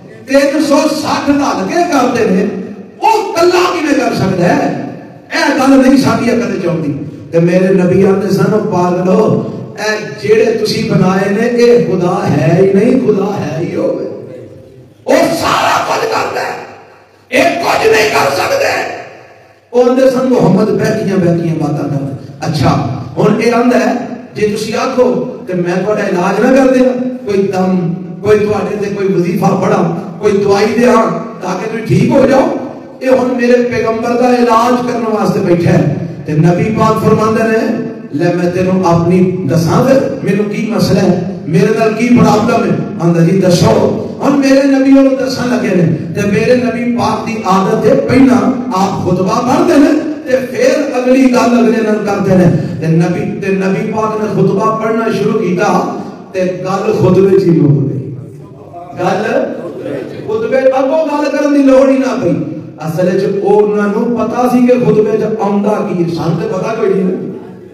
360 نال کے کرتے ہیں وہ کلا کیویں کر سکتا ہے؟ اے گل نہیں ساڈی کدے چاہتی۔ تے میرے نبی آندے سن پاگلو اے جیڑے تسی بنائے نے اے خدا ہے ہی نہیں، خدا ہے ہی ہوئے، وہ سارا کچھ کرتا ہے، ایک کچھ نہیں کر سکتے۔ وہ اندر سن محمد بیکیاں باتاں کرتے۔ اچھا ہن اے آندا ہے جے تسی آکھو کہ میں تہاڈا علاج نہ کر دیاں، کوئی دم، کوئی تہاڈے تے کوئی وظیفہ پڑھا، کوئی دوائی دیاں تاکہ تسی ٹھیک ہو جاؤ، اے ہن میرے پیغمبر دا علاج کرنے واسطے بیٹھا ہے۔ تے نبی پاک فرماندے نے لے میں تینوں اپنی دساں تے مینوں کی مسئلہ ہے، میرے نال کی پرابلم ہے؟ آندا جی دسو۔ اور میرے نبی انہوں دساں لگے نے تے میرے نبی پاک دی عادت ہے پہلا آپ خطبہ پڑھتے ہیں تے پھر اگلی گل اگلے نال کرتے ہیں۔ تے نبی پاک نے خطبہ پڑھنا شروع کیتا تے گل خطبے چ ہو گئی، گل خطبے اگوں گل کرن دی لوڑ ہی نہ پئی۔ اصل وچ انہاں نوں پتہ سی کہ خطبے چ آندا کی، سان تے پتہ کوئی نہیں،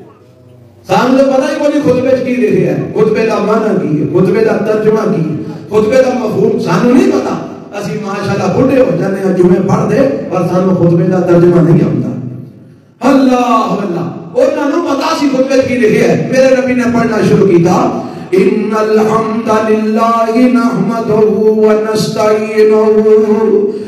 سان تے پتہ ہی کوئی نہیں خطبے چ کی لکھیا ہے، خطبے دا معنی کی ہے، خطبے دا ترجمہ کی ہے، خطبے دا مفہوم سانو نہیں پتا۔ اسی ماشاءاللہ بڑھے ہو جانے ہیں جمعے پڑھ دے پر سانو خطبے دا ترجمہ نہیں آتا۔ اللہ اللہ انہاں نوں پتا سی خطبے کی لکھیا ہے۔ میرے نبی نے پڑھنا شروع کیتا ان الحمد للہ نحمده ونستعینه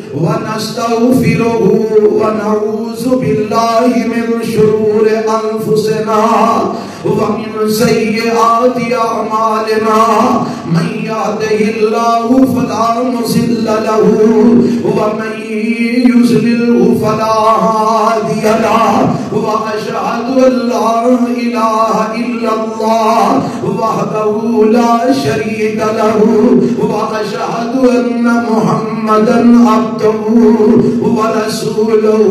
ونستغفره ونعوذ باللہ من شرور انفسنا ومن سیئات اعمالنا من يهده الله فلا مضل له ومن يضلل فلا هادي له واشهد ان لا اله الا الله وحده لا شريك له واشهد ان محمدا عبده ورسوله۔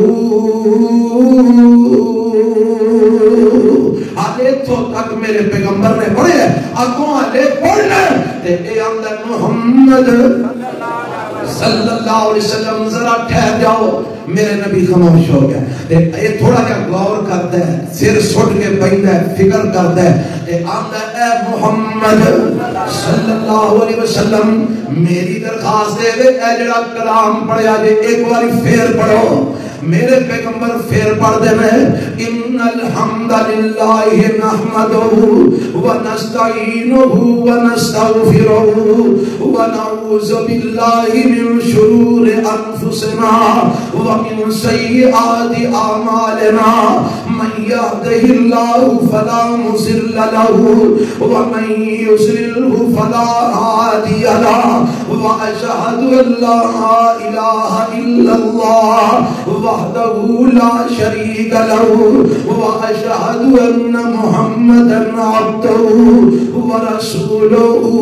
آلے تو تک میرے پیغمبر نے پڑھے اگوں آلے پڑھنے تے اے اندر محمد صلی اللہ علیہ وسلم ذرا ٹھہر جاؤ۔ میرے نبی خاموش ہو گیا تے یہ تھوڑا جا غور کرتا ہے، سر سٹ کے پیندا ہے، فکر کرتا ہے تے آندا اے محمد صلی اللہ علیہ وسلم میری درخواست دے اے جڑا کلام پڑھیا جے ایک باری پھر پڑھو۔ میرے پیغمبر پھر پڑھ دے میں ان الحمد للہ نحمده ونستعینه ونستغفره ونعوذ باللہ من شرور انفسنا ومن سیئات اعمالنا من يهده الله فلا مضل له ومن يضلل فلا هادي له واشهد ان لا اله الا الله وحده لا شريك له واشهد ان محمدا عبده ورسوله۔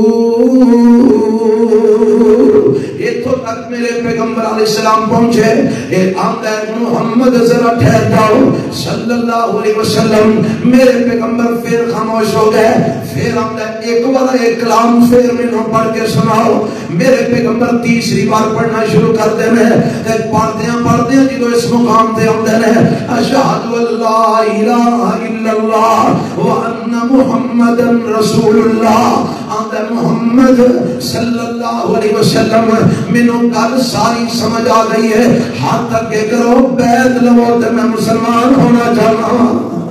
اتھو تک میرے پیغمبر علیہ السلام پہنچے، اے آندا ہے محمد ذرا ٹھہر جاؤ صلی اللہ علیہ وسلم۔ میرے پیغمبر پھر خاموش ہو گئے، پھر آندا ہے ایک بار ایک کلام پھر میں پڑھ کے سناؤ۔ میرے پیغمبر تیسری بار پڑھنا شروع کرتے ہیں تے پڑھدیاں جدو اس مقام تے آندے نے اشہد ان لا الہ الا اللہ وان محمدا رسول اللہ، آندا محمد صلی اللہ علیہ وسلم مینوں گل ساری سمجھ آ گئی ہے، ہاتھ تک کے کرو بیعت لو تے میں مسلمان ہونا چاہنا ہوں۔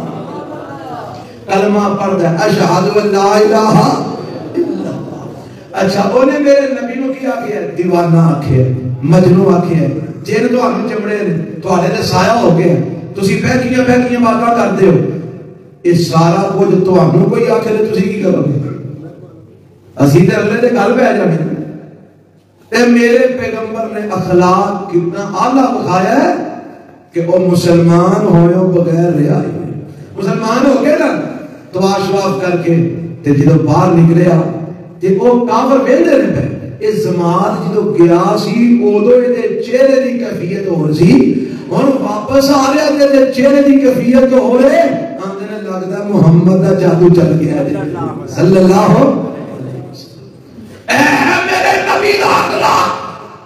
کلمہ پڑھدا ہے اشہد ان لا الہ الا اللہ۔ اچھا انہیں میرے نبی نو کیا کیا ہے؟ دیوانہ آکھیا، مجنوں آکھیا، جن تو ہم چمڑے نے تو آلے نے سایہ ہو گئے، تسی بہکیاں باتاں کرتے ہو، یہ سارا کچھ تو ہم کوئی آکھے لے تسی کی کرو گے؟ اسی تے اللہ دے گل پہ جانے تے میرے پیغمبر نے اخلاق کتنا اعلیٰ بخایا ہے کہ وہ مسلمان ہوئے بغیر رہائی، مسلمان ہو گئے نا دعا شواف کر کے تے جدو باہر نکلیا تے او کافر ویندے نے پے اس جماعت جدو گیا سی اودو دے چہرے دی کیفیت ہو سی ہن واپس آ رہا تے چہرے دی کیفیت ہو رہے آندے نے لگدا محمد دا جادو چل گیا صلی اللہ علیہ وسلم اے میرے نبی دا اخلاق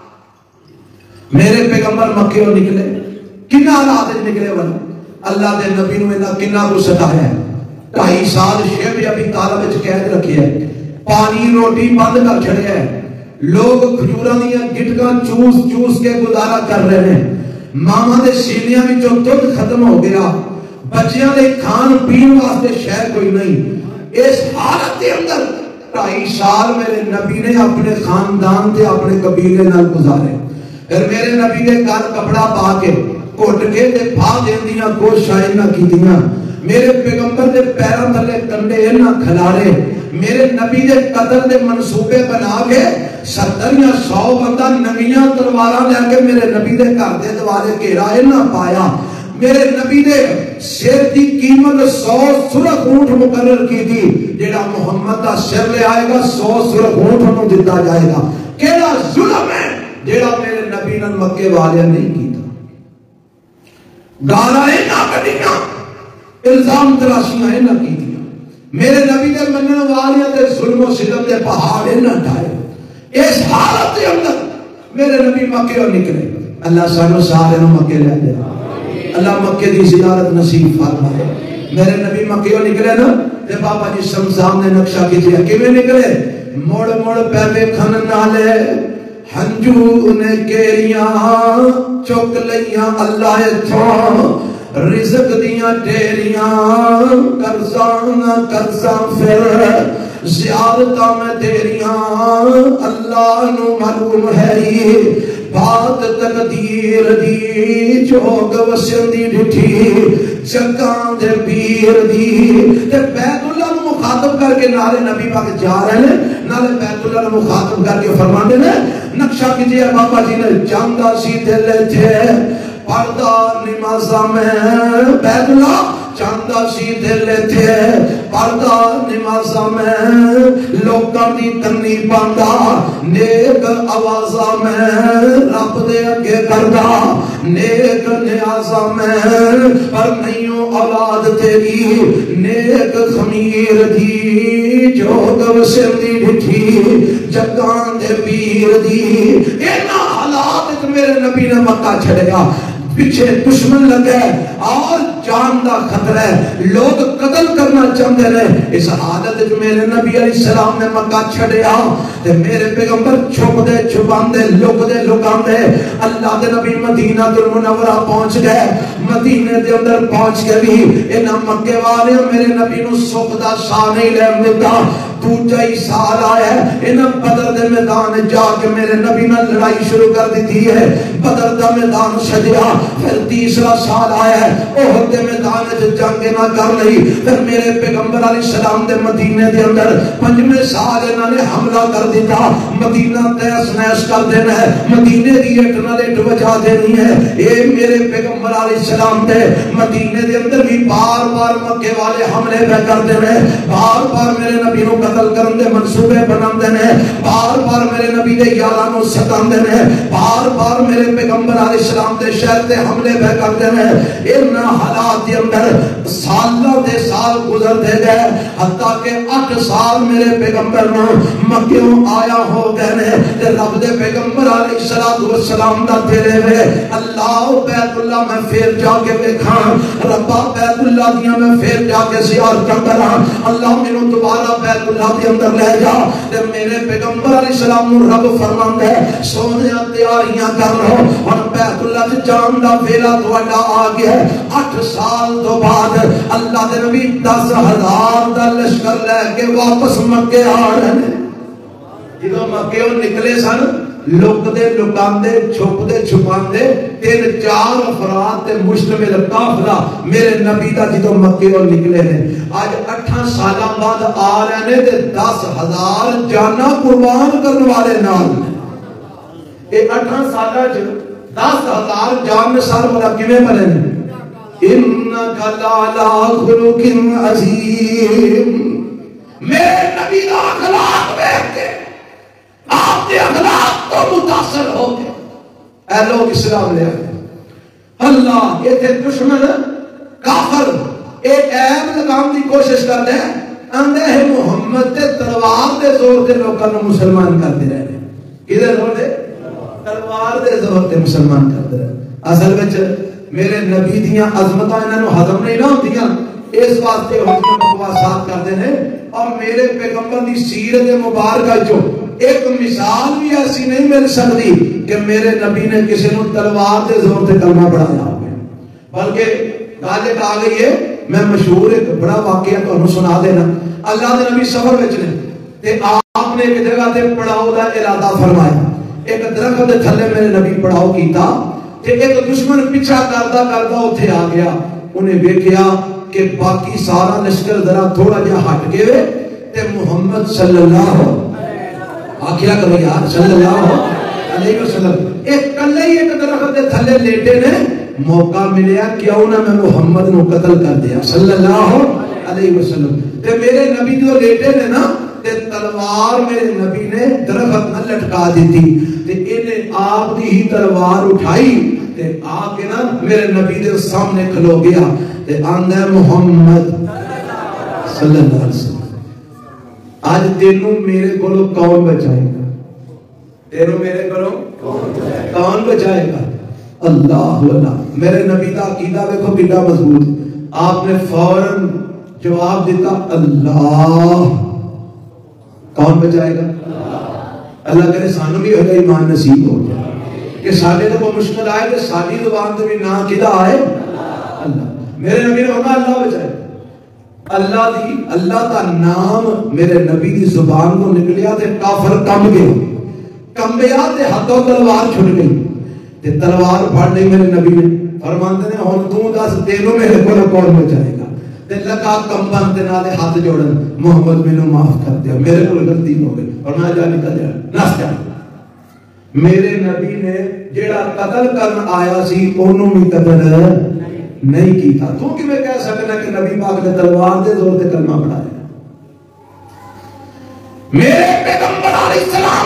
میرے پیغمبر مکے اور نکلے کنا حالات نکلے والا اللہ دے نبی نو انہاں کنا کو ستایا ہے 2.5 سال شیب ابی طالب وچ قید رکھیا ہے پانی روٹی بند کر چھڑیا ہے لوگ کھجوراں دیاں گٹکاں چوس چوس کے گزارا کر رہے ہیں ماما دے سینیاں وچوں دودھ ختم ہو گیا بچیاں دے کھان پین واسطے شے کوئی نہیں اس حالت دے اندر 2.5 سال میرے نبی نے اپنے خاندان تے اپنے قبیلے نال گزارے پھر میرے نبی نے گھر کپڑا پا کے گھٹ کے تے پھا دیندیاں کوششاں نہ کیتیاں میرے پیغمبر دے پیراں تھلے کنڈے نہ کھلارے میرے نبی دے قتل دے منصوبے بنا کے 70 یا 100 بندہ نویاں تلواراں لے کے میرے نبی دے گھر دے دوارے گھیرا نہ پایا میرے نبی نے سر دی قیمت 100 سرخ اونٹ مقرر کی تھی جیڑا محمد دا سر لے آئے گا 100 سرخ اونٹ انہوں دیتا جائے گا کیڑا ظلم ہے جیڑا میرے نبی نے مکے والے نہیں کیتا گالا ہے نہ کٹیاں الزام تراشیاں نہ کیتیاں میرے نبی نے منن والیاں تے ظلم و ستم دے پہاڑ نہ ڈھائے اس حالت دے اندر میرے نبی مکے اور نکلے اللہ سانو سارے نو مکے لے دے اللہ مکے دی زیارت نصیب فرمائے میرے نبی مکے اور نکلے نا تے بابا جی شمسام نے نقشہ کیجیا کیویں نکلے موڑ موڑ پہ ویکھن نالے ہنجو نے کیریاں چک لیاں اللہ اتھوں رزق دیاں ٹیریاں کرزاں پھر زیارتاں میں تیریاں اللہ نو معلوم ہے یہ بات تقدیر دی چوک وسن دی ڈٹھی جگاں دے پیر دی تے بیت اللہ نو مخاطب کر کے نالے نبی پاک جا رہے ہیں نالے بیت اللہ نو مخاطب کر کے فرماندے نے نقشہ کیجئے بابا جی نے جاندا سی دل تھے پردہ نمازہ میں بیت اللہ چاندہ سی دل تھے پردہ نمازہ میں لوکاں دی تنی باندھا نیک آوازہ میں رب دے اگے کردہ نیک نیازہ میں پر نہیں اولاد تیری نیک خمیر دی جو گوسن دی ڈٹھی جگان دے پیر دی اینا حالات میرے نبی نے مکہ چھڑیا پیچھے دشمن لگے اور جان دا خطرہ ہے لوگ قتل کرنا چاہتے ہیں اس حالت جو میرے نبی علیہ السلام نے مکہ چھڑیا تے میرے پیغمبر چھپ دے چھپان دے لکان دے اللہ دے نبی مدینہ المنورہ پہنچ گئے مدینہ دے اندر پہنچ کے بھی انہاں مکے والے میرے نبی نو سکھ دا سا نہیں لین دیتا دوجا ہی سال آیا ہے انہاں بدر دے میدان جا کے میرے نبی نے لڑائی شروع کر دیتی ہے بدر دا میدان سجیا پھر تیسرا سال آیا ہے احد دے میدان سے جنگ نہ کر لئی پھر میرے پیغمبر علیہ السلام دے مدینے دے اندر 5ویں سال انہوں نے حملہ کر دیتا مدینہ تیس نیس کر دینا ہے مدینے دی ایک نلیٹ بجا دینی ہے اے میرے پیغمبر علیہ السلام دے مدینے دے اندر بھی بار بار مکے والے حملے پہ کر دینے بار بار میرے نبی نو قتل کرن دے منصوبے بنام دینے بار بار میرے نبی دے یارانو ستان دینے بار بار میرے پیغمبر علیہ السلام دے شہر دے حملے پہ کر دینے ان حالات دے اندر سالوں دے سال گزر دے گئے حتیٰ کہ 8 سال میرے پیغمبر نو مکیوں آیا ہو گئے نے تے رب دے پیغمبر علیہ السلام دا تیرے ہوئے اللہ بیت اللہ میں پھر جا کے دیکھاں ربا بیت اللہ دیا میں پھر جا کے زیارت کراں اللہ مینوں دوبارہ بیت اللہ دے اندر لے جا تے میرے پیغمبر علیہ السلام نو رب فرماندا ہے سونیا تیاریاں کر لو اور بیت اللہ دے جان دا ویلا تہاڈا آ گیا ہے 8 سال تو بعد اللہ دے نبی 10,000 دا لشکر لے کے واپس مکے آ رہے ہیں جدو مکے نکلے سن لکدے لکاندے چھپدے چھپاندے 3-4 افراد تے مشتمل قافلہ میرے نبی دا جدو مکے نکلے ہیں آج 8 سالاں بعد آ رہے ہیں تے 10,000 جانا قربان کرنے والے نال یہ 8 سالہ 10,000 جان میں سال والا کیویں بنے انک لعلی خلق عظیم میرے نبی کا اخلاق دیکھ کے آپ کے اخلاق کو متاثر ہو کے اے لوگ اسلام لے آئے. اللہ یہ تھے دشمن کافر ایک عیب لگام کی کوشش کرتے ہیں اندے ہے محمد تے تلوار دے زور تے لوگوں کو مسلمان کرتے رہے. کدھر زور دے؟ تلوار دے زور تے مسلمان کرتے رہے. اصل وچ میرے نبی دیاں عظمتاں انہاں نوں ہضم نہیں نہ ہوندیاں اس واسطے ہوندیاں بکواسات کرتے ہیں. اور میرے پیغمبر دی سیرت مبارکہ جو ایک مثال بھی ایسی نہیں مل سکتی کہ میرے نبی نے کسی نو تلوار دے زور تے کلمہ پڑھایا ہو. بلکہ گل آ گئی ہے میں مشہور ایک بڑا واقعہ تمہیں سنا دینا. اللہ دے نبی سفر وچ نے تے آپ نے ایک جگہ تے پڑاؤ دا ارادہ فرمایا. ایک درخت دے تھلے میرے نبی پڑاؤ کیتا تے ایک دشمن پیچھا کردا کردا اوتھے آ گیا. انہیں ویکھیا کہ باقی سارا لشکر ذرا تھوڑا جہا ہٹ گئے تے محمد صلی اللہ آخیا کرو یار صلی اللہ علیہ وسلم ایک کلے ہی ایک درخت دے تھلے لیٹے نے. موقع ملیا کیوں نہ میں محمد نو قتل کر دیا صلی اللہ علیہ وسلم. تے میرے نبی جو لیٹے نے نا تے تلوار میرے نبی نے درخت نہ لٹکا دیتی تے انہیں آپ دی ہی تلوار اٹھائی تے آ کے نا میرے نبی دے سامنے کھلو گیا تے آندا محمد صلی اللہ علیہ وسلم آج تینوں میرے کولو کون بچائے گا؟ تینوں میرے کولو کون بچائے گا؟ اللہ اللہ. میرے نبی دا عقیدہ دیکھو کتنا مضبوط. آپ نے فوراً جواب دیتا اللہ. کون بچائے گا؟ اللہ کرے سانو بھی ہوگا ایمان نصیب ہو جائے کہ سارے کو مشکل آئے تو ساری زبان تو بھی نہ کدا آئے اللہ. میرے نبی نے فرمایا اللہ بچائے. اللہ دی اللہ کا نام میرے نبی دی زبان کو نکلیا تے کافر کم گئے کمبیا تے ہاتھوں تلوار چھٹ گئی تے تلوار پھڑ لی میرے نبی نے. فرماندے نے ہن تو دس تینوں میرے کول کون بچائے گا؟ تے لگا کمبن تے نال ہاتھ جوڑن محمد مینوں معاف کر دیا میرے کول غلطی ہو گئی. فرمایا جا نکل جا نس جا. میرے نبی نے جیڑا قتل کرن آیا سی اونوں بھی قتل نہیں کیتا. تو کیویں کہہ سکنا کہ نبی پاک نے تلوار دے زور تے کلمہ پڑھایا؟ میرے پیغمبر علیہ السلام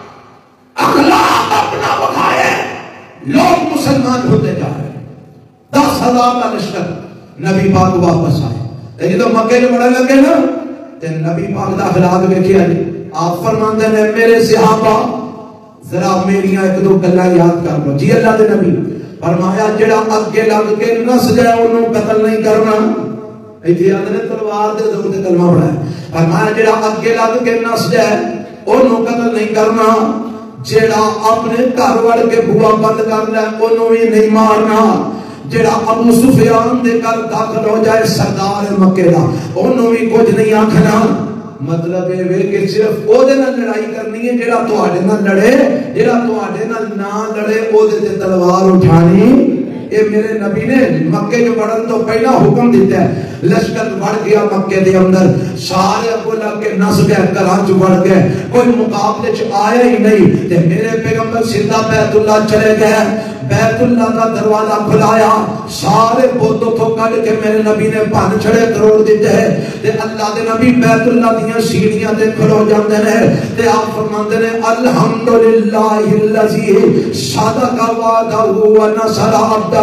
اخلاق اپنا بکھایا لوگ مسلمان ہوتے جا رہے ہیں. 10,000 کا لشکر نبی پاک واپس آئے. جب مکے میں بڑھنے لگے نا تو نبی پاک دا اخلاق دیکھیا جی. آپ فرماندے نے میرے صحابہ ذرا میریاں ایک دو گلاں یاد کر لو. جی اللہ دے نبی فرمایا جڑا اگے لگ کے نس جائے انہوں قتل نہیں کرنا. ایتھے آندے نے تلوار دے زور تے کلمہ پڑھایا. فرمایا جڑا اگے لگ کے نس جائے انہوں قتل نہیں کرنا. جڑا اپنے گھر وڑ کے بوا بند کر لے انہوں بھی نہیں مارنا. جڑا ابو سفیان دے گھر داخل ہو جائے سردار مکے دا انہوں بھی کچھ نہیں آکھنا. مطلب ہے کہ صرف او دے نال لڑائی کرنی ہے جڑا تواڈے نال لڑے جڑا تواڈے نال نہ لڑے او دے تے تلوار اٹھانی. اے میرے نبی نے مکے جو بڑھن تو پہلا حکم دیتا ہے. لشکر بڑھ گیا مکے دے اندر سارے ابو لگ کے نس گئے گھراں چ بڑھ گئے کوئی مقابلے چ آیا ہی نہیں. تے میرے پیغمبر سیدھا بیت اللہ چلے گئے. بیت اللہ کا دروازہ کھلایا سارے بتوں کو کڈ کے میرے نبی نے بن چھڑے کروڑ دیتے ہیں تے اللہ دے نبی بیت اللہ دیاں سیڑھیاں تے کھلو جاندے نے تے آپ فرماندے نے الحمدللہ الذی صدق وعدہ ونصر عبدہ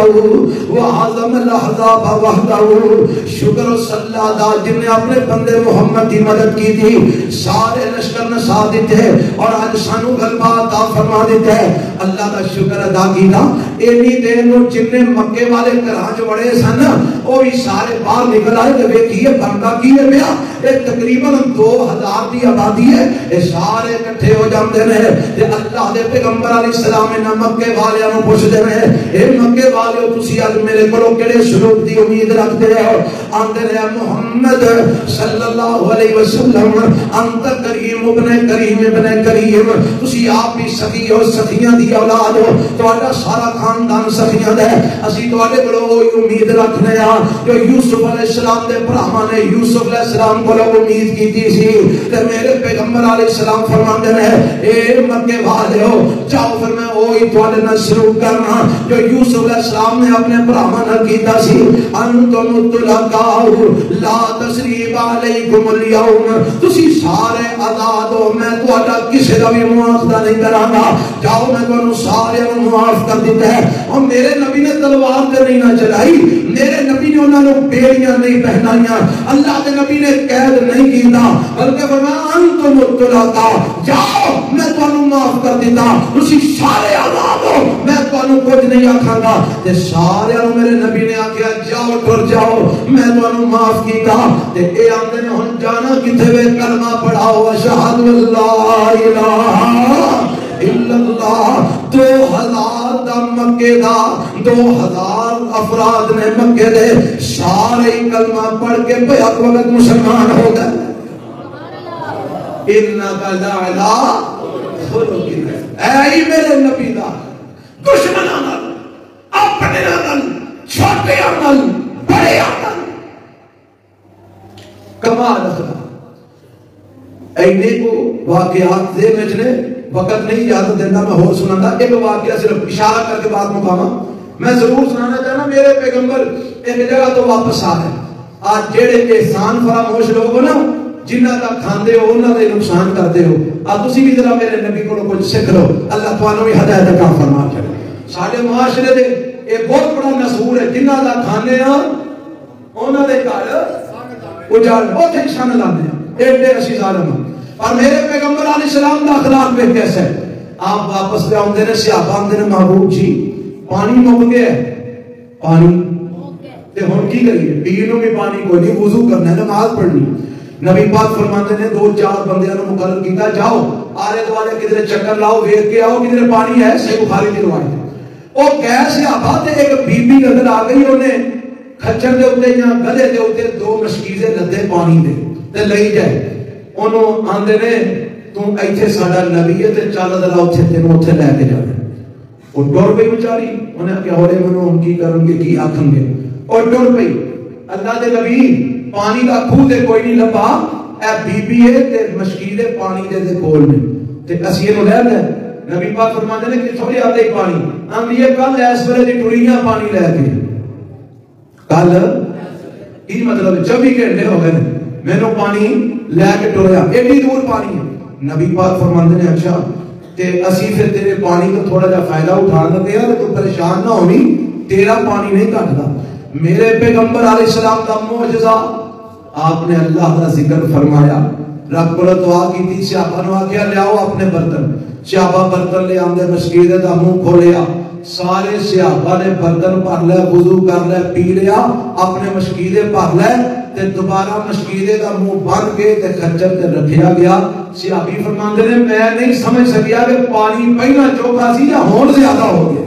وعظم الاحزاب وحدہ. شکر و صلاح دا جن نے اپنے بندے محمد کی مدد کی تھی سارے لشکر نے ساتھ دیتے اور آج سانو غلبہ عطا فرما دیتے ہیں. اللہ کا شکر ادا کیتا. اینی دیر نو جن مکے والے گھراں چ بڑے سن او بھی سارے باہر نکل آئے تے ویکھیے بندا کی ہے پیا. اے تقریباً 2000 دی آبادی ہے. اے سارے اکٹھے ہو جاندے نے تے اللہ دے پیغمبر علیہ السلام نے مکے والیاں نو پوچھدے نے اے مکے والےو تسی اج میرے کولوں کیڑے سلوک دی امید رکھدے ہو؟ آندے نے محمد صلی اللہ علیہ وسلم انت کریم ابن کریم تسی آپ بھی سخی ہو سخیاں دی اولاد ہو. تہاڈا سارا خاندان سخیاں دے اسی تواڈے کولوں امید رکھنے ہاں جو یوسف علیہ السلام دے بھراواں نے یوسف علیہ السلام کولوں امید کیتی سی تے میرے پیغمبر علیہ السلام فرماندے نے اے مکے والےو جاؤ پھر میں وہی تواڈے نال سلوک کرنا جو یوسف علیہ السلام نے اپنے بھراواں نال کیتا سی انتم طلقاء لا تسریب علیکم اليوم تسی سارے آزاد ہو میں تہاڈا کسے دا بھی مواخذہ نہیں کراں گا جاؤ میں تانوں سارے نوں معاف کر دیتا ہے اور میرے نبی نے تلوار تے نہیں نہ چلائی میرے نبی نے انہاں نوں بیڑیاں نہیں پہنائیاں اللہ دے نبی نے قید نہیں کیتا بلکہ فرمایا انتم طلقاء جاؤ میں تانوں معاف کر دیتا تسی سارے آزاد ہو میں تانوں کچھ نہیں آکھاں گا تے سارے نوں میرے نبی نے آکھیا جاؤ ٹر جاؤ میں تانوں معاف کیتا تے اے آندے نے ہن جانا کتے وے کلمہ پڑھاؤ اشہد اللہ الہ الا اللہ 2000 دا مکے دا 2000 افراد نے مکے دے سارے کلمہ پڑھ کے بیک وقت مسلمان ہو گئے انکا لعلا خلق اے میرے نبی دا دشمناں نال اپنے نال چھوٹے نال بڑے نال کمال اخلاق اینے کو واقعات دے وچ نے وقت نہیں اجازت دینا میں ہور سنانا ایک واقعہ صرف اشارہ کر کے بات مقامہ میں ضرور سنانا چاہنا میرے پیغمبر ایک جگہ تو واپس آ رہے آج جیڑے احسان فراموش لوگ ہو نا جنہ کا کھاندے ہو انہاں دے نقصان کرتے ہو آج تسی بھی ذرا میرے نبی کو کچھ سکھ لو اللہ تانوں بھی ہدایت عطا فرما چاہے سارے معاشرے دے ایک بہت بڑا مسئول ہے جنہ کا کھانے ہاں انہاں دے گھر اجاڑ اوتھے شان لاندے ہیں ایڈے اسی ظالم اور میرے پیغمبر علیہ السلام دا اخلاق میں کیسا ہے آپ واپس پہ آندے نے صحابہ آندے نے محبوب جی پانی مک گیا پانی تے ہن کی کریے پینے بھی پانی کوئی نہیں وضو کرنا ہے نماز پڑھنی نبی پاک فرماتے نے 2-4 بندیاں نوں مقرر کیتا جاؤ آلے دوالے کدھر چکر لاؤ ویکھ کے آؤ کدھر پانی ہے صحیح بخاری کی روایت او گئے صحابہ تے ایک بی بی نظر آ گئی انہیں کھچر دے اوتے یا گدھے دے اوتے 2 مشکیزے لدے پانی دے تے لئی جائے انہوں آندے نے تم ایتھے ساڈا نبی ہے تے چل ذرا اوتھے تینوں اوتھے لے کے جانا او ڈر پئی بیچاری انہیں کہ ہولے منوں ہم کی کرن گے کی آکھن گے او ڈر پئی اللہ دے نبی پانی دا کھو تے کوئی نہیں لبا اے بی بی ہے تے مشکیلے پانی دے کول نے تے اسی نوں لے گئے نبی پاک فرماتے نے کہ تھوڑی آدے پانی آندی ہے کل اس ویلے دی ٹریاں پانی لے کے کل کی مطلب 24 گھنٹے ہو گئے میں نے پانی لے کے ٹوریا ایڈی دور پانی ہے نبی پاک فرماندے نے اچھا تے اسی پھر تیرے پانی کا تھوڑا جا فائدہ اٹھانا دے تے تو پریشان نہ ہونی تیرا پانی نہیں گھٹدا میرے پیغمبر علیہ السلام دا معجزہ آپ نے اللہ کا ذکر فرمایا رب کو دعا کی تھی صحابہ نے آکھیا لے آؤ اپنے برتن صحابہ برتن لے آندے مسجد دا منہ کھولیا سارے صحابہ نے برتن بھر لے وضو کر لے پی لیا اپنے مشکیدے بھر لے تے دوبارہ مشکیدے دا منہ بند کے تے خچر تے رکھیا گیا صحابی فرماندے نے میں نہیں سمجھ سکیا کہ پانی پہلا چوکھا سی یا ہون زیادہ ہو گیا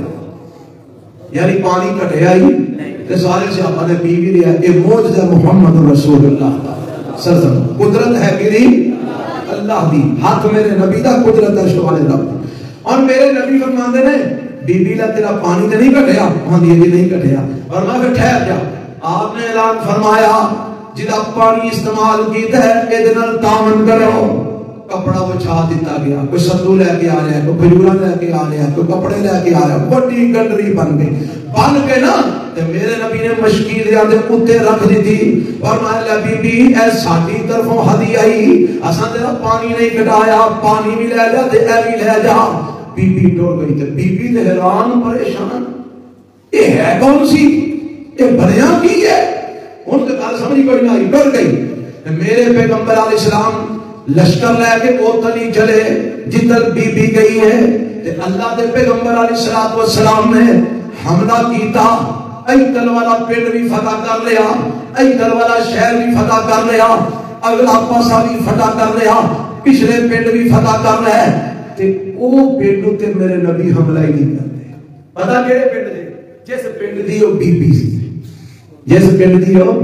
یعنی پانی گھٹیا ہی تے سارے صحابہ نے پی بھی لیا یہ معجزہ محمد رسول اللہ سرزم قدرت ہے میری اللہ دی ہاتھ میرے نبی دا قدرت ہے شوال رب اور میرے نبی فرماندے نے بی بی لا تیرا پانی تے نہیں گھٹیا ہاں دی نہیں گھٹیا اور میں پھر ٹھہر جا آپ نے اعلان فرمایا جدا پانی استعمال کیتا ہے اے نال دامن کرو کپڑا بچھا دیتا گیا کوئی ستو لے کے آ رہا ہے کوئی کھجورا لے کے آ رہا ہے کوئی کپڑے لے کے آ رہا ہے بڑی گنڈری بن گئی بن کے نا تے میرے نبی نے مشکیل دے اوتے رکھ دی تھی اور میں بی بی اے ساڈی طرفوں ہدیہ آئی اساں تیرا پانی نہیں کٹایا پانی بھی لے جا تے اے بھی لے جا بی بی ڈر گئی تے بی بی تے حیران پریشان یہ ہے کون سی یہ بنیا کی ہے ان کے گل سمجھ کوئی نہ آئی ڈر گئی میرے پیغمبر علیہ السلام لشکر لے کے اوتلی چلے جدھر بی بی گئی ہے تے اللہ دے پیغمبر علیہ السلام نے حملہ کیتا ایتل والا پنڈ بھی فتح کر لیا ایتل والا شہر بھی فتح کر لیا اگلا پاسا بھی فتح کر لیا پچھلے پنڈ بھی فتح کر لیا تے او پنڈ تے میرے نبی حملہ ہی نہیں کرتے پتہ کیڑے پنڈ دے جس پنڈ دی او بی بی سی جس پنڈ دی او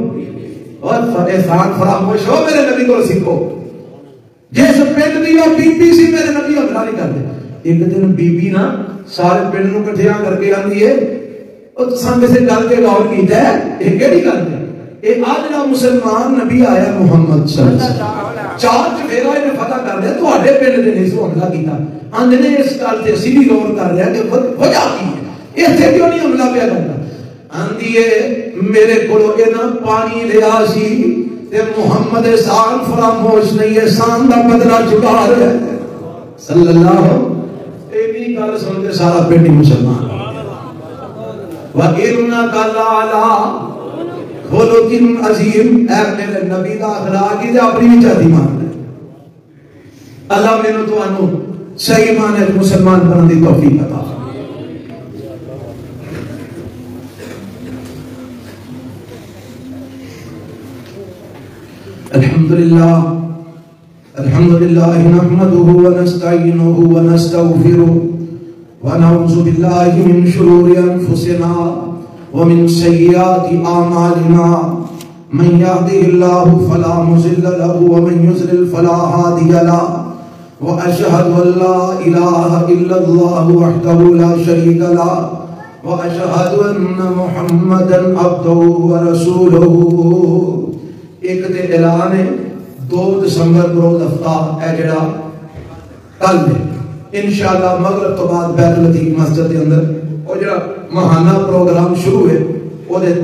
اور احسان فراموش ہو میرے نبی کو سیکھو جس پنڈ دی او بی بی سی میرے نبی حملہ نہیں کرتے ایک دن بی بی نا سارے پنڈ نوں کٹھیاں کر کے آندی ہے او تساں کسے گل تے غور کیتا ہے یہ کیڑی گل ہے اے آج دا مسلمان نبی آیا محمد صلی اللہ علیہ وسلم چار چفیرا نے فتح کر دیا تواڈے پنڈ دے نہیں سوندا کیتا آندے نے اس گل تے اسی بھی غور کر رہے ہیں کہ وجہ کی ہے ایتھے کیوں نہیں حملہ پیا کردا آندی ہے میرے کولو اینا پانی لیا سی تے محمد سال فراموش نہیں ہے سان دا بدلہ چکا رہا ہے صلی اللہ اے بھی گل سن کے سارا پنڈ مسلمان وَإِنَّكَ لَعَلَىٰ خُلُقٍ عَظِيمٍ اے میرے نبی دا اخلاق کی اپنی بھی چاہتی مان لے اللہ میں تو انو صحیح مانے مسلمان بننے دی توفیق عطا الحمدللہ نحمده ونستعینه ونستغفره ونعوذ بالله من شرور انفسنا ومن سيئات اعمالنا من يهده الله فلا مضل له ومن يضلل فلا هادي له واشهد ان لا اله الا الله وحده لا شريك له واشهد ان محمدا عبده ورسوله ایک تے اعلان ہے 2 دسمبر بروز ہفتہ اے جڑا کل ہے انشاءاللہ مغرب تو بعد بیت العتیق مسجد کے اندر اور جڑا ماہانہ پروگرام شروع ہے وہ دے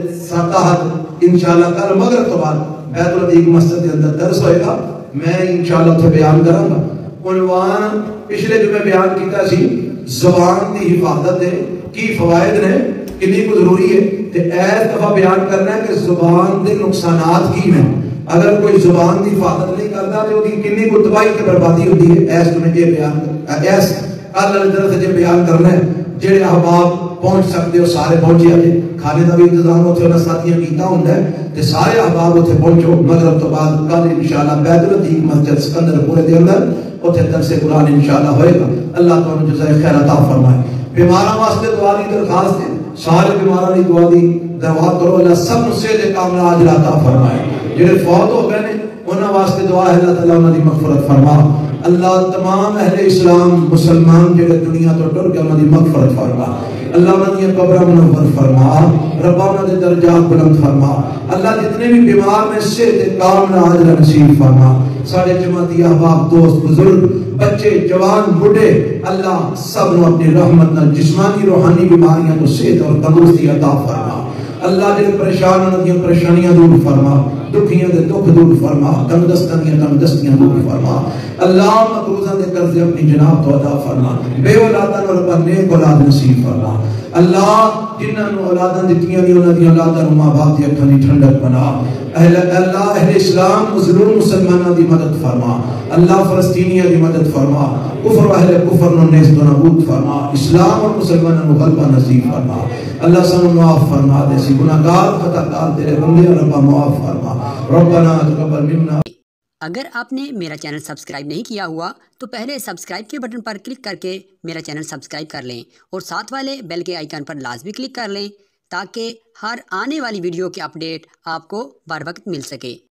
تحت انشاءاللہ کل مغرب تو بعد بیت العتیق مسجد کے اندر درس ہوئے گا میں انشاءاللہ اتنے بیان کراں گا عنوان پچھلے جو میں بیان کیتا سی زبان دی حفاظت ہے کی فوائد نے کنی کو ضروری ہے تے ایس دفعہ بیان کرنا ہے کہ زبان دے نقصانات کی ہیں اگر کوئی زبان دی حفاظت نہیں کرتا تو دی کنی کو تباہی تے بربادی ہوتی ہے ایس تمہیں یہ بیان ایس کل درس جو بیان کرنا ہے جڑے احباب پہنچ سکتے ہو سارے پہنچے آجے کھانے کا بھی انتظام ہوتے ہونا ساتھیاں کیتا ہوتا ہے تے سارے احباب ہوتے پہنچو مغرب تو بعد کل انشاءاللہ بیت العتیق مسجد سکندر پورے دے اندر ہوتے درس قرآن انشاءاللہ ہوئے گا اللہ تعالیٰ جزائے خیر عطا فرمائے بیماراں واسطے دعا دی درخواست ہے سارے بیماراں دی دعا دی دعا کرو اللہ سب سے دے کامل عاجل عطا فرمائے جڑے فوت ہو گئے نے انہاں واسطے دعا ہے اللہ تعالیٰ انہاں دی مغفرت فرما اللہ تمام اہل اسلام مسلمان جڑے دنیا تو ٹر کے انہاں دی مغفرت فرما اللہ انہاں دی قبر منور فرما رب انہاں دے درجات بلند فرما اللہ جتنے بھی بیمار نے صحت کامل عاجل نصیب فرما سارے جماعتی احباب دوست بزرگ بچے جوان بڑھے اللہ سب نو اپنی رحمت نال جسمانی روحانی بیماریاں تو صحت اور تندرستی عطا فرما اللہ جڑے پریشان انہاں دی پریشانیاں دور فرما دکھیاں دے دکھ دور فرما تنگدستیاں دور فرما اللہ مقروضاں دے قرضے اپنی جناب تو عطا فرما بے اولاداں نو رب نیک اولاد نصیب فرما اللہ جنہاں نو اولاداں دتیاں نہیں انہاں دی اولاداں نو ماں باپ دی اکھاں دی ٹھنڈک بنا اللہ اہل اسلام مظلوم مسلماناں دی مدد فرما اللہ فلسطینیاں دی مدد فرما کفر و اہل کفر نو نیست و نابود فرما اسلام اور مسلماناں نو غلبہ نصیب فرما اللہ سانو معاف فرما دے سی گناہگار خطاکار تیرے بندے ربا معاف فرما ربنا تقبل منا اگر آپ نے میرا چینل سبسکرائب نہیں کیا ہوا تو پہلے سبسکرائب کے بٹن پر کلک کر کے میرا چینل سبسکرائب کر لیں اور ساتھ والے بیل کے آئیکن پر لازمی کلک کر لیں تاکہ ہر آنے والی ویڈیو کے اپڈیٹ آپ کو بر وقت مل سکے